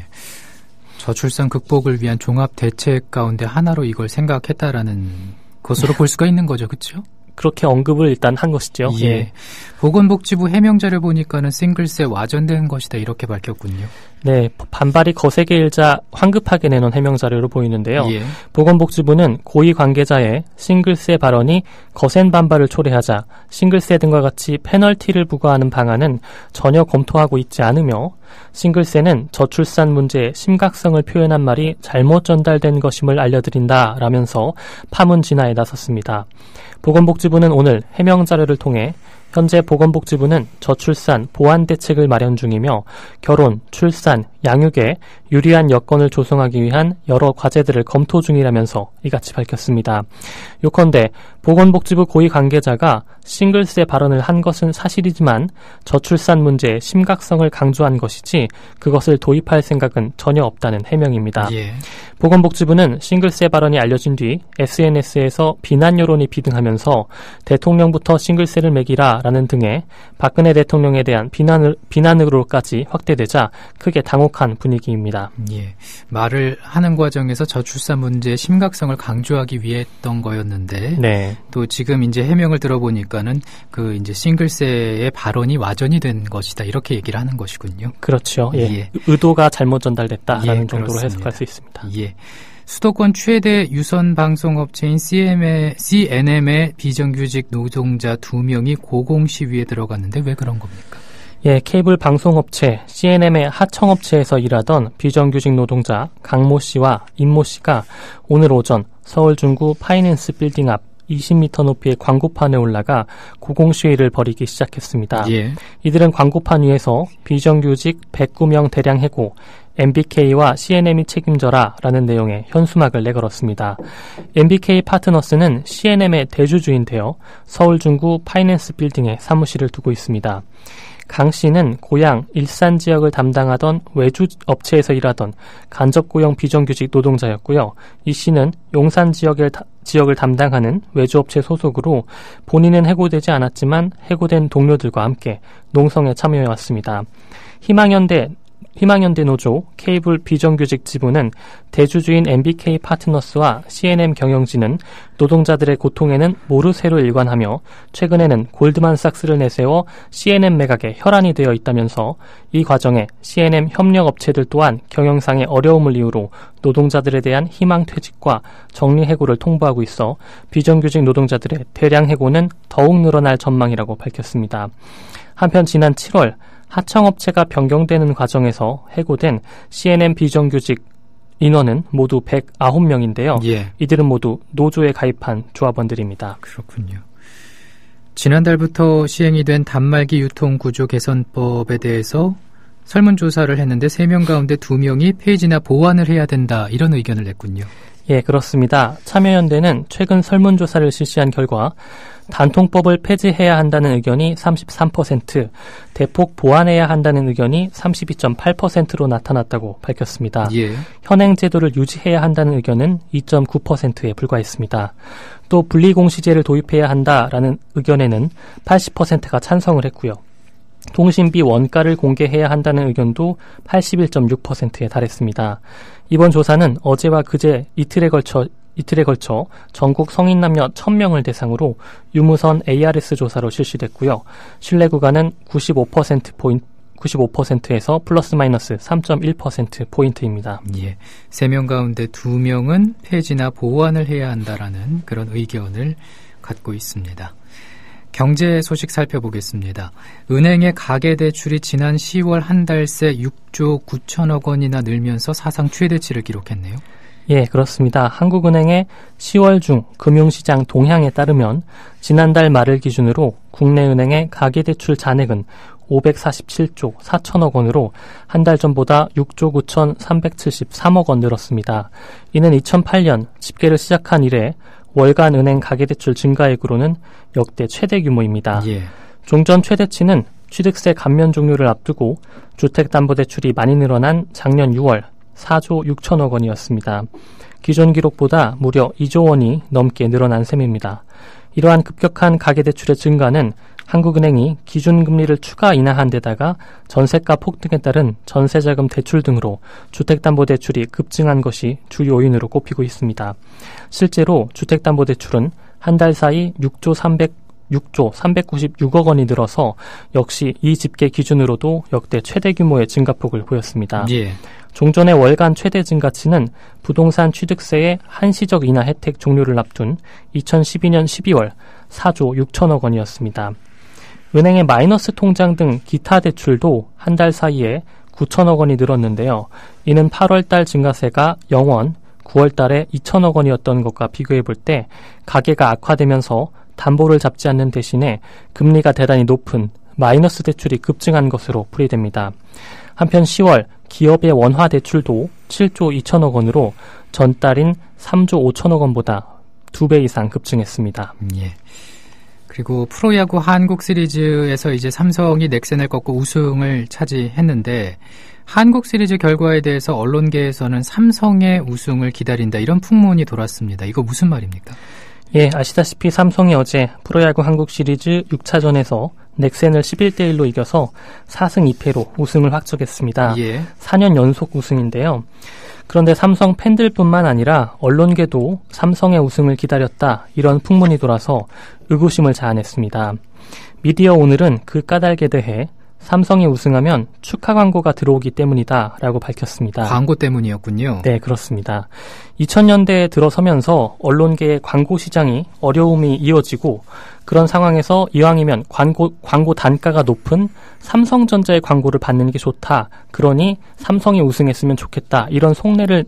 [SPEAKER 2] 저출산 극복을 위한 종합 대책 가운데 하나로 이걸 생각했다라는 것으로 볼 수가 있는 거죠. 그렇죠?
[SPEAKER 22] 그렇게 언급을 일단 한 것이죠.
[SPEAKER 2] 예. 보건복지부 해명자를 보니까는 싱글세 와전된 것이다 이렇게 밝혔군요.
[SPEAKER 22] 네, 반발이 거세게 일자 황급하게 내놓은 해명 자료로 보이는데요.
[SPEAKER 2] 예.
[SPEAKER 22] 보건복지부는 고위 관계자의 싱글세 발언이 거센 반발을 초래하자 싱글세 등과 같이 페널티를 부과하는 방안은 전혀 검토하고 있지 않으며 싱글세는 저출산 문제의 심각성을 표현한 말이 잘못 전달된 것임을 알려드린다라면서 파문 진화에 나섰습니다. 보건복지부는 오늘 해명 자료를 통해 현재 보건복지부는 저출산 보완 대책을 마련 중이며 결혼, 출산, 양육에 유리한 여건을 조성하기 위한 여러 과제들을 검토 중이라면서 이같이 밝혔습니다. 요컨대 보건복지부 고위 관계자가 싱글세 발언을 한 것은 사실이지만 저출산 문제의 심각성을 강조한 것이지 그것을 도입할 생각은 전혀 없다는 해명입니다.
[SPEAKER 2] 예.
[SPEAKER 22] 보건복지부는 싱글세 발언이 알려진 뒤 SNS에서 비난 여론이 비등하면서 대통령부터 싱글세를 매기라 라는 등의 박근혜 대통령에 대한 비난으로까지 확대되자 크게 당혹한 분위기입니다.
[SPEAKER 2] 예. 말을 하는 과정에서 저출산 문제의 심각성을 강조하기 위해 했던 거였는데
[SPEAKER 22] 네.
[SPEAKER 2] 또 지금 이제 해명을 들어보니까는 그 이제 싱글세의 발언이 와전이 된 것이다 이렇게 얘기를 하는 것이군요.
[SPEAKER 22] 그렇죠. 예.
[SPEAKER 2] 예.
[SPEAKER 22] 의도가 잘못 전달됐다라는
[SPEAKER 2] 예,
[SPEAKER 22] 정도로
[SPEAKER 2] 그렇습니다.
[SPEAKER 22] 해석할 수 있습니다.
[SPEAKER 2] 예. 수도권 최대 유선 방송업체인 CNM의 비정규직 노동자 2명이 고공시위에 들어갔는데 왜 그런 겁니까?
[SPEAKER 22] 예, 케이블 방송업체 CNM의 하청업체에서 일하던 비정규직 노동자 강모 씨와 임모 씨가 오늘 오전 서울 중구 파이낸스 빌딩 앞 20m 높이의 광고판에 올라가 고공시위를 벌이기 시작했습니다.
[SPEAKER 2] 예.
[SPEAKER 22] 이들은 광고판 위에서 비정규직 109명 대량 해고, MBK와 CNM이 책임져라 라는 내용의 현수막을 내걸었습니다. MBK 파트너스는 CNM의 대주주인데요. 서울 중구 파이낸스 빌딩에 사무실을 두고 있습니다. 강 씨는 고향 일산 지역을 담당하던 외주 업체에서 일하던 간접 고용 비정규직 노동자였고요. 이 씨는 용산 지역을 담당하는 외주 업체 소속으로 본인은 해고되지 않았지만 해고된 동료들과 함께 농성에 참여해왔습니다. 희망현대 노조 케이블 비정규직 지부는 대주주인 MBK 파트너스와 CNM 경영진은 노동자들의 고통에는 모르쇠로 일관하며 최근에는 골드만삭스를 내세워 CNM 매각에 혈안이 되어 있다면서 이 과정에 CNM 협력업체들 또한 경영상의 어려움을 이유로 노동자들에 대한 희망퇴직과 정리해고를 통보하고 있어 비정규직 노동자들의 대량 해고는 더욱 늘어날 전망이라고 밝혔습니다. 한편 지난 7월 하청업체가 변경되는 과정에서 해고된 CNM 비정규직 인원은 모두 109명인데요.
[SPEAKER 2] 예.
[SPEAKER 22] 이들은 모두 노조에 가입한 조합원들입니다.
[SPEAKER 2] 그렇군요. 지난달부터 시행이 된 단말기 유통구조 개선법에 대해서 설문조사를 했는데 3명 가운데 2명이 폐지나 보완을 해야 된다 이런 의견을 냈군요.
[SPEAKER 22] 예, 그렇습니다. 참여연대는 최근 설문조사를 실시한 결과 단통법을 폐지해야 한다는 의견이 33%, 대폭 보완해야 한다는 의견이 32.8%로 나타났다고 밝혔습니다.
[SPEAKER 2] 예.
[SPEAKER 22] 현행 제도를 유지해야 한다는 의견은 2.9%에 불과했습니다. 또 분리공시제를 도입해야 한다라는 의견에는 80%가 찬성을 했고요. 통신비 원가를 공개해야 한다는 의견도 81.6%에 달했습니다. 이번 조사는 어제와 그제 이틀에 걸쳐 전국 성인 남녀 1000명을 대상으로 유무선 ARS 조사로 실시됐고요. 신뢰 구간은 95%에서 플러스 마이너스 3.1%포인트입니다.
[SPEAKER 2] 예. 3명 가운데 2명은 폐지나 보완을 해야 한다라는 그런 의견을 갖고 있습니다. 경제 소식 살펴보겠습니다. 은행의 가계대출이 지난 10월 한 달 새 6조 9천억 원이나 늘면서 사상 최대치를 기록했네요.
[SPEAKER 22] 예, 그렇습니다. 한국은행의 10월 중 금융시장 동향에 따르면 지난달 말을 기준으로 국내 은행의 가계대출 잔액은 547조 4천억 원으로 한 달 전보다 6조 9,373억 원 늘었습니다. 이는 2008년 집계를 시작한 이래 월간 은행 가계대출 증가액으로는 역대 최대 규모입니다.
[SPEAKER 2] 예.
[SPEAKER 22] 종전 최대치는 취득세 감면 종료를 앞두고 주택담보대출이 많이 늘어난 작년 6월 4조 6천억 원이었습니다. 기존 기록보다 무려 2조 원이 넘게 늘어난 셈입니다. 이러한 급격한 가계대출의 증가는 한국은행이 기준금리를 추가 인하한 데다가 전세가 폭등에 따른 전세자금 대출 등으로 주택담보대출이 급증한 것이 주 요인으로 꼽히고 있습니다. 실제로 주택담보대출은 한 달 사이 6조 396억 원이 늘어서 역시 이 집계 기준으로도 역대 최대 규모의 증가폭을 보였습니다.
[SPEAKER 2] 예.
[SPEAKER 22] 종전의 월간 최대 증가치는 부동산 취득세의 한시적 인하 혜택 종료를 앞둔 2012년 12월 4조 6천억 원이었습니다. 은행의 마이너스 통장 등 기타 대출도 한 달 사이에 9천억 원이 늘었는데요. 이는 8월 달 증가세가 0원, 9월 달에 2천억 원이었던 것과 비교해 볼 때 가계가 악화되면서 담보를 잡지 않는 대신에 금리가 대단히 높은 마이너스 대출이 급증한 것으로 풀이됩니다. 한편 10월 기업의 원화 대출도 7조 2천억 원으로 전달인 3조 5천억 원보다 2배 이상 급증했습니다.
[SPEAKER 2] 예. 그리고 프로야구 한국 시리즈에서 이제 삼성이 넥센을 꺾고 우승을 차지했는데 한국 시리즈 결과에 대해서 언론계에서는 삼성의 우승을 기다린다 이런 풍문이 돌았습니다. 이거 무슨 말입니까?
[SPEAKER 22] 예, 아시다시피 삼성이 어제 프로야구 한국 시리즈 6차전에서 넥센을 11대1로 이겨서 4승 2패로 우승을 확정했습니다.
[SPEAKER 2] 예.
[SPEAKER 22] 4년 연속 우승인데요. 그런데 삼성 팬들뿐만 아니라 언론계도 삼성의 우승을 기다렸다 이런 풍문이 돌아서 의구심을 자아냈습니다. 미디어 오늘은 그 까닭에 대해 삼성이 우승하면 축하 광고가 들어오기 때문이다 라고 밝혔습니다.
[SPEAKER 2] 광고 때문이었군요.
[SPEAKER 22] 네, 그렇습니다. 2000년대에 들어서면서 언론계의 광고 시장이 어려움이 이어지고 그런 상황에서 이왕이면 광고 단가가 높은 삼성전자의 광고를 받는 게 좋다. 그러니 삼성이 우승했으면 좋겠다. 이런 속내를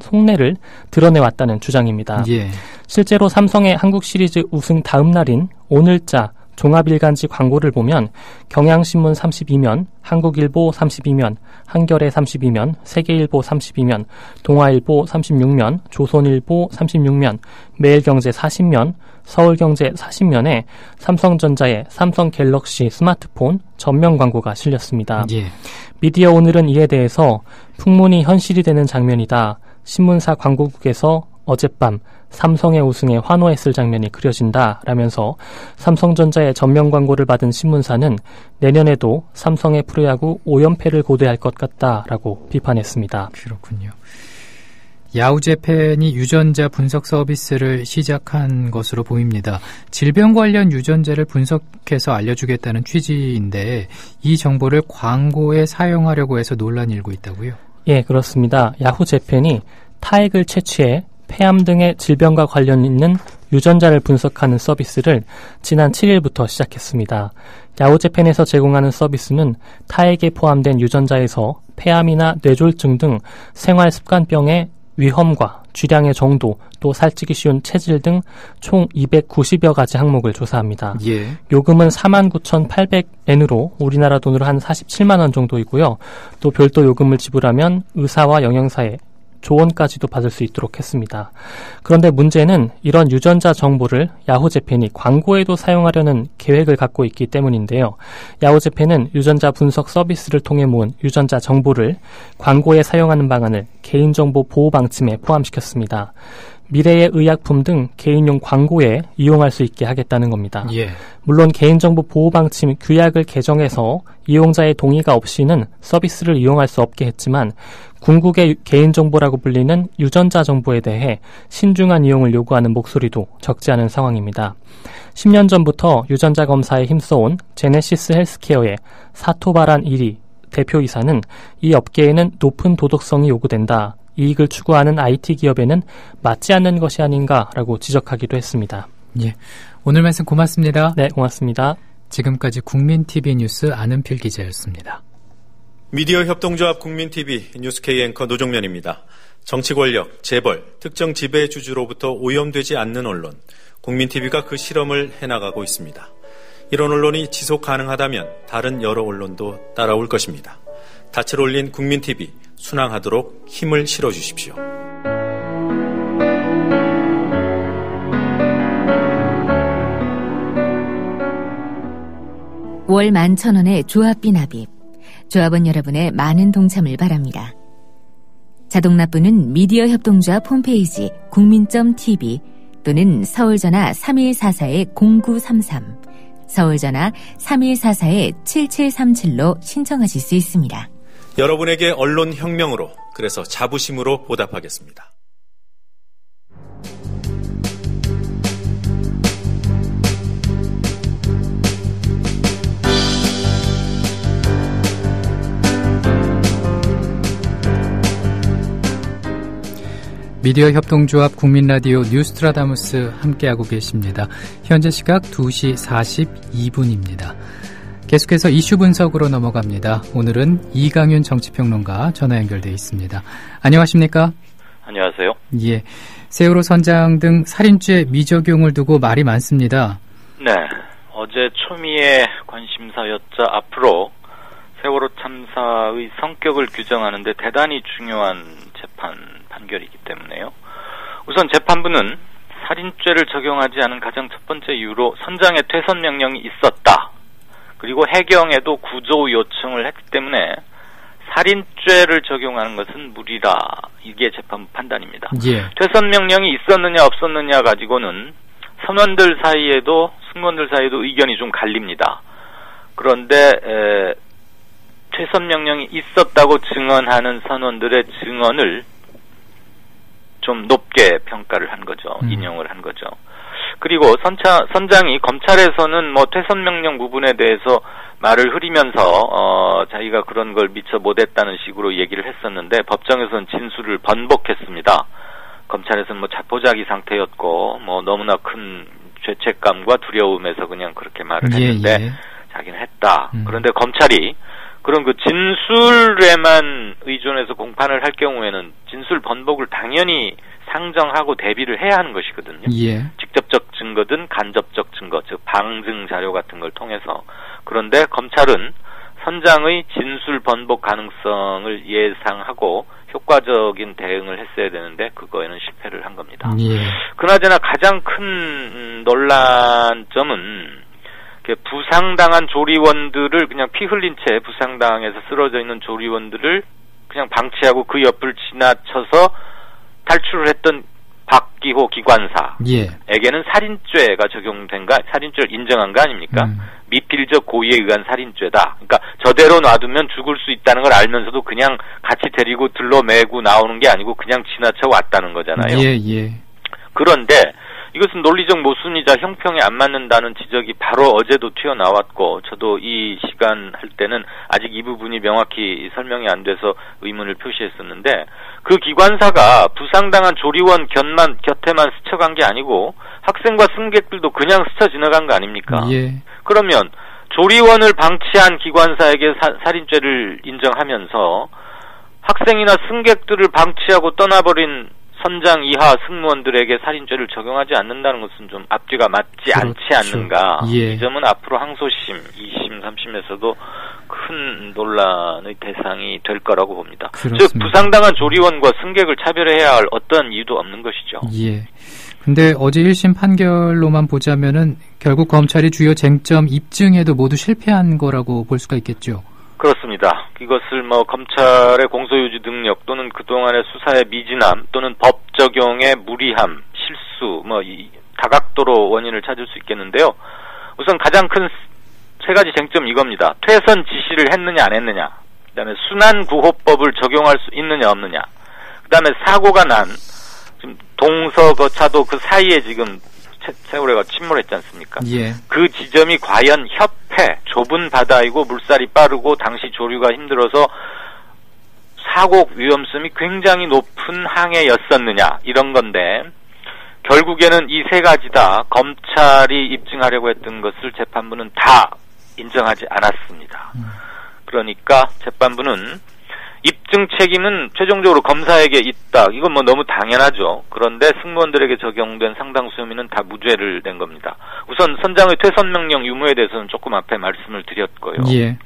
[SPEAKER 22] 드러내왔다는 주장입니다.
[SPEAKER 2] 예.
[SPEAKER 22] 실제로 삼성의 한국 시리즈 우승 다음 날인 오늘자 종합일간지 광고를 보면 경향신문 32면, 한국일보 32면, 한겨레 32면, 세계일보 32면, 동아일보 36면, 조선일보 36면, 매일경제 40면, 서울경제 40면에 삼성전자의 삼성 갤럭시 스마트폰 전면 광고가 실렸습니다.
[SPEAKER 2] 예.
[SPEAKER 22] 미디어 오늘은 이에 대해서 풍문이 현실이 되는 장면이다. 신문사 광고국에서 어젯밤 삼성의 우승에 환호했을 장면이 그려진다라면서 삼성전자의 전면 광고를 받은 신문사는 내년에도 삼성의 프로야구 5연패를 고대할 것 같다라고 비판했습니다.
[SPEAKER 2] 그렇군요. 야후재팬이 유전자 분석 서비스를 시작한 것으로 보입니다. 질병 관련 유전자를 분석해서 알려주겠다는 취지인데 이 정보를 광고에 사용하려고 해서 논란이 일고 있다고요?
[SPEAKER 22] 예, 그렇습니다. 야후재팬이 타액을 채취해 폐암 등의 질병과 관련 있는 유전자를 분석하는 서비스를 지난 7일부터 시작했습니다. 야후재팬에서 제공하는 서비스는 타액에 포함된 유전자에서 폐암이나 뇌졸중 등 생활습관병의 위험과 쥐량의 정도, 또 살찌기 쉬운 체질 등 총 290여 가지 항목을 조사합니다.
[SPEAKER 2] 예.
[SPEAKER 22] 요금은 49,800엔으로 우리나라 돈으로 한 47만 원 정도이고요. 또 별도 요금을 지불하면 의사와 영양사의 조언까지도 받을 수 있도록 했습니다. 그런데 문제는 이런 유전자 정보를 야후재팬이 광고에도 사용하려는 계획을 갖고 있기 때문인데요. 야후재팬은 유전자 분석 서비스를 통해 모은 유전자 정보를 광고에 사용하는 방안을 개인정보 보호 방침에 포함시켰습니다. 미래의 의약품 등 개인용 광고에 이용할 수 있게 하겠다는 겁니다.
[SPEAKER 2] 예.
[SPEAKER 22] 물론 개인정보 보호 방침 규약을 개정해서 이용자의 동의가 없이는 서비스를 이용할 수 없게 했지만 궁극의 개인정보라고 불리는 유전자 정보에 대해 신중한 이용을 요구하는 목소리도 적지 않은 상황입니다. 10년 전부터 유전자 검사에 힘써온 제네시스 헬스케어의 사토바란 이리 대표이사는 이 업계에는 높은 도덕성이 요구된다. 이익을 추구하는 IT 기업에는 맞지 않는 것이 아닌가라고 지적하기도 했습니다.
[SPEAKER 2] 예, 오늘 말씀 고맙습니다.
[SPEAKER 22] 네, 고맙습니다.
[SPEAKER 2] 지금까지 국민TV 뉴스 안은필 기자였습니다.
[SPEAKER 4] 미디어 협동조합 국민TV 뉴스K 앵커 노종면입니다. 정치 권력, 재벌, 특정 지배 주주로부터 오염되지 않는 언론, 국민TV가 그 실험을 해나가고 있습니다. 이런 언론이 지속 가능하다면 다른 여러 언론도 따라올 것입니다. 닻을 올린 국민TV, 순항하도록 힘을 실어주십시오.
[SPEAKER 20] 월 11,000원의 조합비 납입. 조합원 여러분의 많은 동참을 바랍니다. 자동납부는 미디어 협동조합 홈페이지 국민.tv 또는 서울전화 3144-0933, 서울전화 3144-7737로 신청하실 수 있습니다.
[SPEAKER 4] 여러분에게 언론 혁명으로, 그래서 자부심으로 보답하겠습니다.
[SPEAKER 2] 미디어 협동조합 국민라디오 뉴스트라다무스 함께하고 계십니다. 현재 시각 2시 42분입니다. 계속해서 이슈 분석으로 넘어갑니다. 오늘은 이강윤 정치평론가 전화 연결돼 있습니다. 안녕하십니까?
[SPEAKER 6] 안녕하세요.
[SPEAKER 2] 예, 세월호 선장 등 살인죄 미적용을 두고 말이 많습니다.
[SPEAKER 6] 네, 어제 초미의 관심사였자 앞으로 세월호 참사의 성격을 규정하는데 대단히 중요한 판결이기 때문에요. 우선 재판부는 살인죄를 적용하지 않은 가장 첫 번째 이유로 선장의 퇴선 명령이 있었다. 그리고 해경에도 구조 요청을 했기 때문에 살인죄를 적용하는 것은 무리다. 이게 재판부 판단입니다.
[SPEAKER 2] 예.
[SPEAKER 6] 퇴선 명령이 있었느냐 없었느냐 가지고는 승무원들 사이에도 의견이 좀 갈립니다. 그런데 퇴선 명령이 있었다고 증언하는 선원들의 증언을 좀 높게 평가를 한 거죠. 인용을 한 거죠. 그리고 선장이 검찰에서는 퇴선 명령 부분에 대해서 말을 흐리면서 자기가 그런 걸 미처 못했다는 식으로 얘기를 했었는데 법정에서는 진술을 번복했습니다. 검찰에서는 자포자기 상태였고 너무나 큰 죄책감과 두려움에서 그냥 그렇게 말을 했는데 자기는 했다. 그런데 검찰이 그런 그 진술에만 의존해서 공판을 할 경우에는 진술 번복을 당연히 상정하고 대비를 해야 하는 것이거든요.
[SPEAKER 2] 예.
[SPEAKER 6] 직접적 증거든 간접적 증거, 즉 방증 자료 같은 걸 통해서. 그런데 검찰은 선장의 진술 번복 가능성을 예상하고 효과적인 대응을 했어야 되는데 그거에는 실패를 한 겁니다.
[SPEAKER 2] 예.
[SPEAKER 6] 그나저나 가장 큰 논란점은 부상당한 조리원들을 그냥 피 흘린 채 부상당해서 쓰러져 있는 조리원들을 그냥 방치하고 그 옆을 지나쳐서 탈출을 했던 박기호 기관사에게는 살인죄가 적용된가, 살인죄를 인정한 거 아닙니까? 미필적 고의에 의한 살인죄다. 그러니까 저대로 놔두면 죽을 수 있다는 걸 알면서도 그냥 같이 데리고 들러매고 나오는 게 아니고 그냥 지나쳐 왔다는 거잖아요.
[SPEAKER 2] 예.
[SPEAKER 6] 그런데 이것은 논리적 모순이자 형평에 안 맞는다는 지적이 바로 어제도 튀어나왔고 저도 이 시간 할 때는 아직 이 부분이 명확히 설명이 안 돼서 의문을 표시했었는데 그 기관사가 부상당한 조리원 곁에만 스쳐간 게 아니고 학생과 승객들도 그냥 스쳐 지나간 거 아닙니까?
[SPEAKER 2] 예.
[SPEAKER 6] 그러면 조리원을 방치한 기관사에게 살인죄를 인정하면서 학생이나 승객들을 방치하고 떠나버린 선장 이하 승무원들에게 살인죄를 적용하지 않는다는 것은 좀 앞뒤가 맞지 않지 않는가.
[SPEAKER 2] 예.
[SPEAKER 6] 이 점은 앞으로 항소심, 2심, 3심에서도 큰 논란의 대상이 될 거라고 봅니다.
[SPEAKER 2] 그렇습니다.
[SPEAKER 6] 즉 부상당한 조리원과 승객을 차별해야 할 어떤 이유도 없는 것이죠.
[SPEAKER 2] 예. 근데 어제 1심 판결로만 보자면은 결국 검찰이 주요 쟁점 입증에도 모두 실패한 거라고 볼 수가 있겠죠.
[SPEAKER 6] 그렇습니다. 이것을 검찰의 공소유지 능력 또는 그동안의 수사의 미진함 또는 법 적용의 무리함, 실수 이 다각도로 원인을 찾을 수 있겠는데요. 우선 가장 큰 세 가지 쟁점 이겁니다. 퇴선 지시를 했느냐 안 했느냐. 그다음에 순환구호법을 적용할 수 있느냐 없느냐. 그다음에 사고가 난 지금 동서거차도 그 사이에 지금 세월호가 침몰했지 않습니까?
[SPEAKER 2] 예.
[SPEAKER 6] 그 지점이 과연 협회, 좁은 바다이고 물살이 빠르고 당시 조류가 힘들어서 사고 위험성이 굉장히 높은 항해였었느냐 이런 건데 결국에는 이 세 가지 다 검찰이 입증하려고 했던 것을 재판부는 다 인정하지 않았습니다. 그러니까 재판부는 입증 책임은 최종적으로 검사에게 있다. 이건 너무 당연하죠. 그런데 승무원들에게 적용된 상당수 혐의는 다 무죄를 낸 겁니다. 우선 선장의 퇴선 명령 유무에 대해서는 조금 앞에 말씀을 드렸고요.
[SPEAKER 2] 예.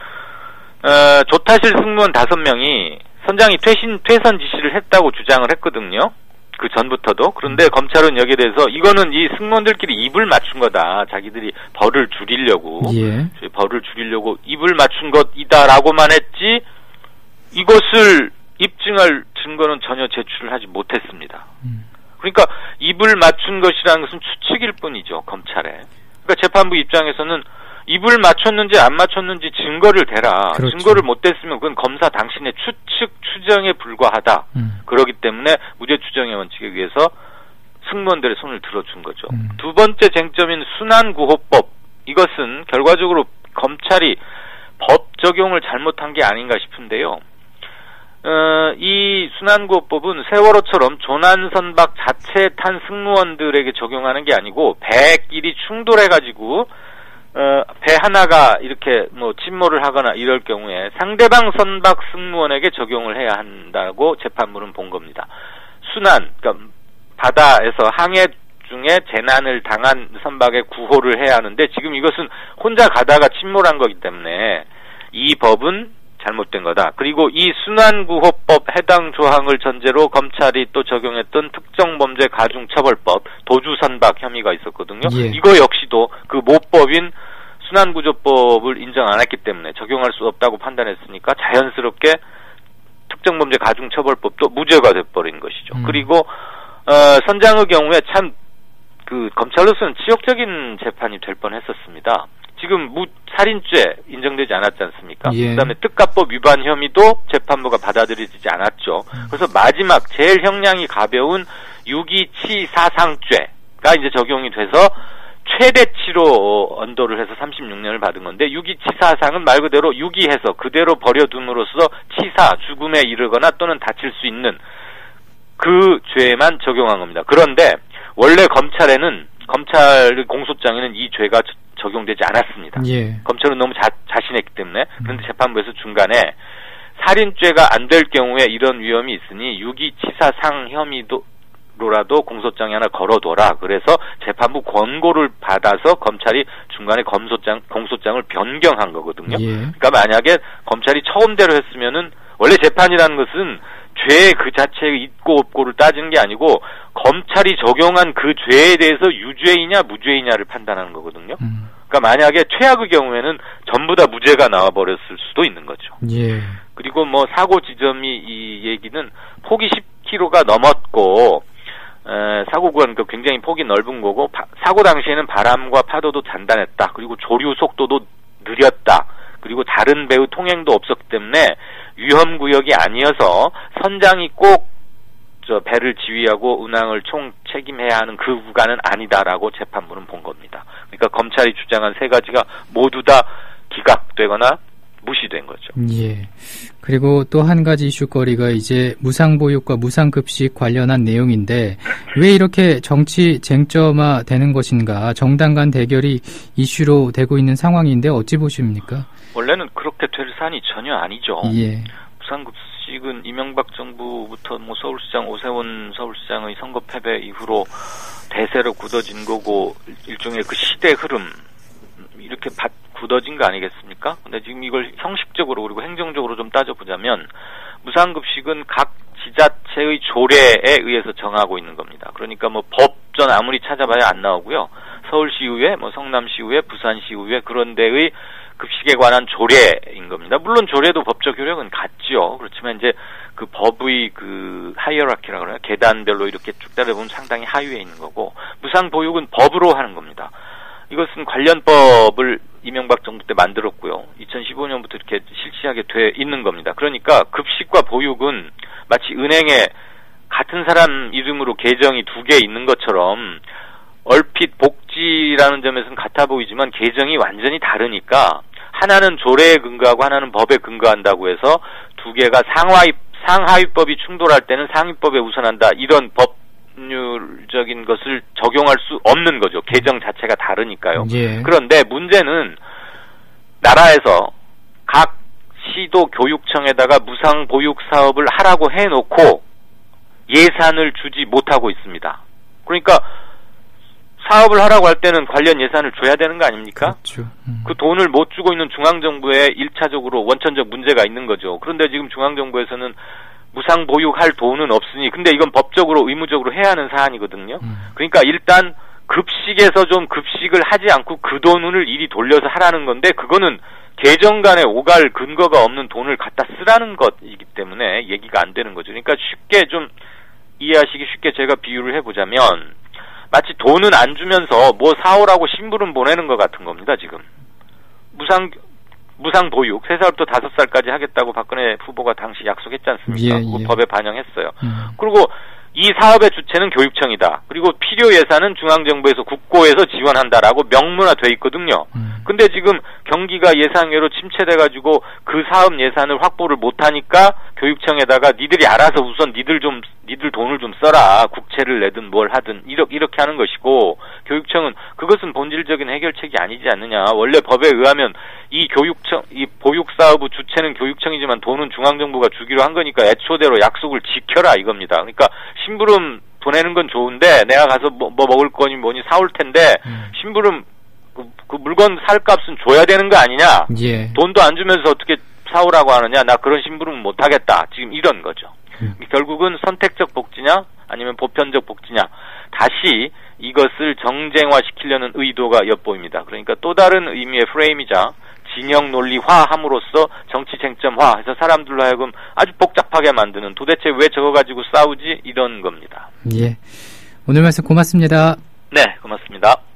[SPEAKER 6] 조타실 승무원 5명이 선장이 퇴선 지시를 했다고 주장을 했거든요. 그 전부터도. 그런데 검찰은 여기에 대해서 이거는 이 승무원들끼리 입을 맞춘 거다. 자기들이 벌을 줄이려고.
[SPEAKER 2] 예.
[SPEAKER 6] 벌을 줄이려고 입을 맞춘 것이다라고만 했지 이것을 입증할 증거는 전혀 제출을 하지 못했습니다. 그러니까 입을 맞춘 것이라는 것은 추측일 뿐이죠, 검찰에. 그러니까 재판부 입장에서는 입을 맞췄는지 안 맞췄는지 증거를 대라.
[SPEAKER 2] 그렇죠.
[SPEAKER 6] 증거를 못 댔으면 그건 검사 당신의 추정에 불과하다. 그렇기 때문에 무죄 추정의 원칙에 의해서 승무원들의 손을 들어준 거죠. 두 번째 쟁점인 순환구호법. 이것은 결과적으로 검찰이 법 적용을 잘못한 게 아닌가 싶은데요. 이 순환구호법은 세월호처럼 조난선박 자체에 탄 승무원들에게 적용하는 게 아니고 배끼리 충돌해가지고 배 하나가 이렇게 뭐 침몰을 하거나 이럴 경우에 상대방 선박 승무원에게 적용을 해야 한다고 재판부는 본 겁니다. 순환, 그러니까 바다에서 항해 중에 재난을 당한 선박의 구호를 해야 하는데 지금 이것은 혼자 가다가 침몰한 거기 때문에 이 법은 잘못된 거다. 그리고 이 순환구호법 해당 조항을 전제로 검찰이 또 적용했던 특정범죄 가중처벌법 도주선박 혐의가 있었거든요. 예. 이거 역시도 그 모법인 순환구조법을 인정 안 했기 때문에 적용할 수 없다고 판단했으니까 자연스럽게 특정범죄 가중처벌법도 무죄가 돼버린 것이죠. 그리고 선장의 경우에 참 그 검찰로서는 치욕적인 재판이 될 뻔했었습니다. 지금 살인죄 인정되지 않았지 않습니까?
[SPEAKER 2] 예.
[SPEAKER 6] 그다음에 특가법 위반 혐의도 재판부가 받아들이지 않았죠. 그래서 마지막 제일 형량이 가벼운 유기치사상죄가 이제 적용이 돼서 최대치로 언도를 해서 36년을 받은 건데 유기치사상은 말 그대로 유기해서 그대로 버려둠으로써 치사, 죽음에 이르거나 또는 다칠 수 있는 그 죄만 적용한 겁니다. 그런데 원래 검찰 공소장에는 이 죄가 적용되지 않았습니다. 예. 검찰은 너무 자신했기 때문에. 그런데 재판부에서 중간에 살인죄가 안 될 경우에 이런 위험이 있으니 유기치사상 혐의로라도 공소장에 하나 걸어둬라. 그래서 재판부 권고를 받아서 검찰이 중간에 공소장을 변경한 거거든요. 예. 그러니까 만약에 검찰이 처음대로 했으면은 원래 재판이라는 것은 죄 그 자체의 있고 없고를 따지는 게 아니고 검찰이 적용한 그 죄에 대해서 유죄이냐 무죄이냐를 판단하는 거거든요. 그러니까 만약에 최악의 경우에는 전부 다 무죄가 나와버렸을 수도 있는 거죠. 예. 그리고 뭐 사고 지점이 이 얘기는 폭이 10km가 넘었고 사고 구간도 굉장히 폭이 넓은 거고 사고 당시에는 바람과 파도도 단단했다. 그리고 조류 속도도 느렸다. 그리고 다른 배의 통행도 없었기 때문에 위험 구역이 아니어서 선장이 꼭 배를 지휘하고 운항을 총 책임해야 하는 그 구간은 아니다라고 재판부는 본 겁니다. 그러니까 검찰이 주장한 세 가지가 모두 다 기각되거나 무시된 거죠.
[SPEAKER 2] 예. 그리고 또 한 가지 이슈거리가 이제 무상보육과 무상급식 관련한 내용인데 왜 이렇게 정치 쟁점화 되는 것인가? 정당 간 대결이 이슈로 되고 있는 상황인데 어찌 보십니까?
[SPEAKER 6] 원래는 그렇게 될 사안이 전혀 아니죠.
[SPEAKER 2] 예.
[SPEAKER 6] 무상급식은 이명박 정부부터 뭐 서울시장 오세훈 서울시장의 선거 패배 이후로 대세로 굳어진 거고 일종의 그 시대 흐름 이렇게 굳어진 거 아니겠습니까? 근데 지금 이걸 형식적으로 그리고 행정적으로 좀 따져보자면 무상급식은 각 지자체의 조례에 의해서 정하고 있는 겁니다. 그러니까 뭐 법전 아무리 찾아봐야 안 나오고요. 서울시의회, 뭐 성남시의회, 부산시의회 그런 데의 급식에 관한 조례인 겁니다. 물론 조례도 법적 효력은 같죠. 그렇지만 이제 그 법의 그 하이어라키라고 그래요. 계단별로 이렇게 쭉 따라보면 상당히 하위에 있는 거고 무상보육은 법으로 하는 겁니다. 이것은 관련법을 이명박 정부 때 만들었고요. 2015년부터 이렇게 실시하게 돼 있는 겁니다. 그러니까 급식과 보육은 마치 은행에 같은 사람 이름으로 계정이 두 개 있는 것처럼 얼핏 복지라는 점에서는 같아 보이지만 계정이 완전히 다르니까 하나는 조례에 근거하고 하나는 법에 근거한다고 해서 두 개가 상하위법이 충돌할 때는 상위법에 우선한다. 이런 법률적인 것을 적용할 수 없는 거죠. 계정 자체가 다르니까요. 예. 그런데 문제는 나라에서 각 시도 교육청에다가 무상보육 사업을 하라고 해놓고 예산을 주지 못하고 있습니다. 그러니까 사업을 하라고 할 때는 관련 예산을 줘야 되는 거 아닙니까?
[SPEAKER 2] 그렇죠.
[SPEAKER 6] 그 돈을 못 주고 있는 중앙정부에 1차적으로 원천적 문제가 있는 거죠. 그런데 지금 중앙정부에서는 무상보육할 돈은 없으니 근데 이건 법적으로 의무적으로 해야 하는 사안이거든요. 그러니까 일단 급식에서 좀 급식을 하지 않고 그 돈을 이리 돌려서 하라는 건데 그거는 계정 간에 오갈 근거가 없는 돈을 갖다 쓰라는 것이기 때문에 얘기가 안 되는 거죠. 그러니까 쉽게 좀 이해하시기 쉽게 제가 비유를 해보자면 마치 돈은 안 주면서 뭐 사오라고 심부름 보내는 것 같은 겁니다, 지금. 무상보육, 3살부터 5살까지 하겠다고 박근혜 후보가 당시 약속했지 않습니까?
[SPEAKER 2] 예, 예.
[SPEAKER 6] 법에 반영했어요. 그리고 이 사업의 주체는 교육청이다. 그리고 필요 예산은 중앙정부에서 국고에서 지원한다라고 명문화돼 있거든요. 근데 지금 경기가 예상외로 침체돼가지고 그 사업 예산을 확보를 못하니까 교육청에다가 니들이 알아서 우선 니들 돈을 좀 써라. 국채를 내든 뭘 하든 이렇게 하는 것이고, 교육청은 그것은 본질적인 해결책이 아니지 않느냐. 원래 법에 의하면 이 보육사업의 주체는 교육청이지만 돈은 중앙정부가 주기로 한 거니까 애초대로 약속을 지켜라 이겁니다. 그러니까 심부름 보내는 건 좋은데 내가 가서 뭐 먹을 거니 뭐니 사올 텐데 심부름 그 물건 살 값은 줘야 되는 거 아니냐.
[SPEAKER 2] 예.
[SPEAKER 6] 돈도 안 주면서 어떻게 사오라고 하느냐. 나 그런 심부름은 못 하겠다. 지금 이런 거죠. 결국은 선택적 복지냐 아니면 보편적 복지냐. 다시 이것을 정쟁화시키려는 의도가 엿보입니다. 그러니까 또 다른 의미의 프레임이자 진영 논리화함으로써 정치 쟁점화해서 사람들로 하여금 아주 복잡하게 만드는, 도대체 왜 저거 가지고 싸우지 이런 겁니다.
[SPEAKER 2] 예. 오늘 말씀 고맙습니다.
[SPEAKER 6] 네, 고맙습니다.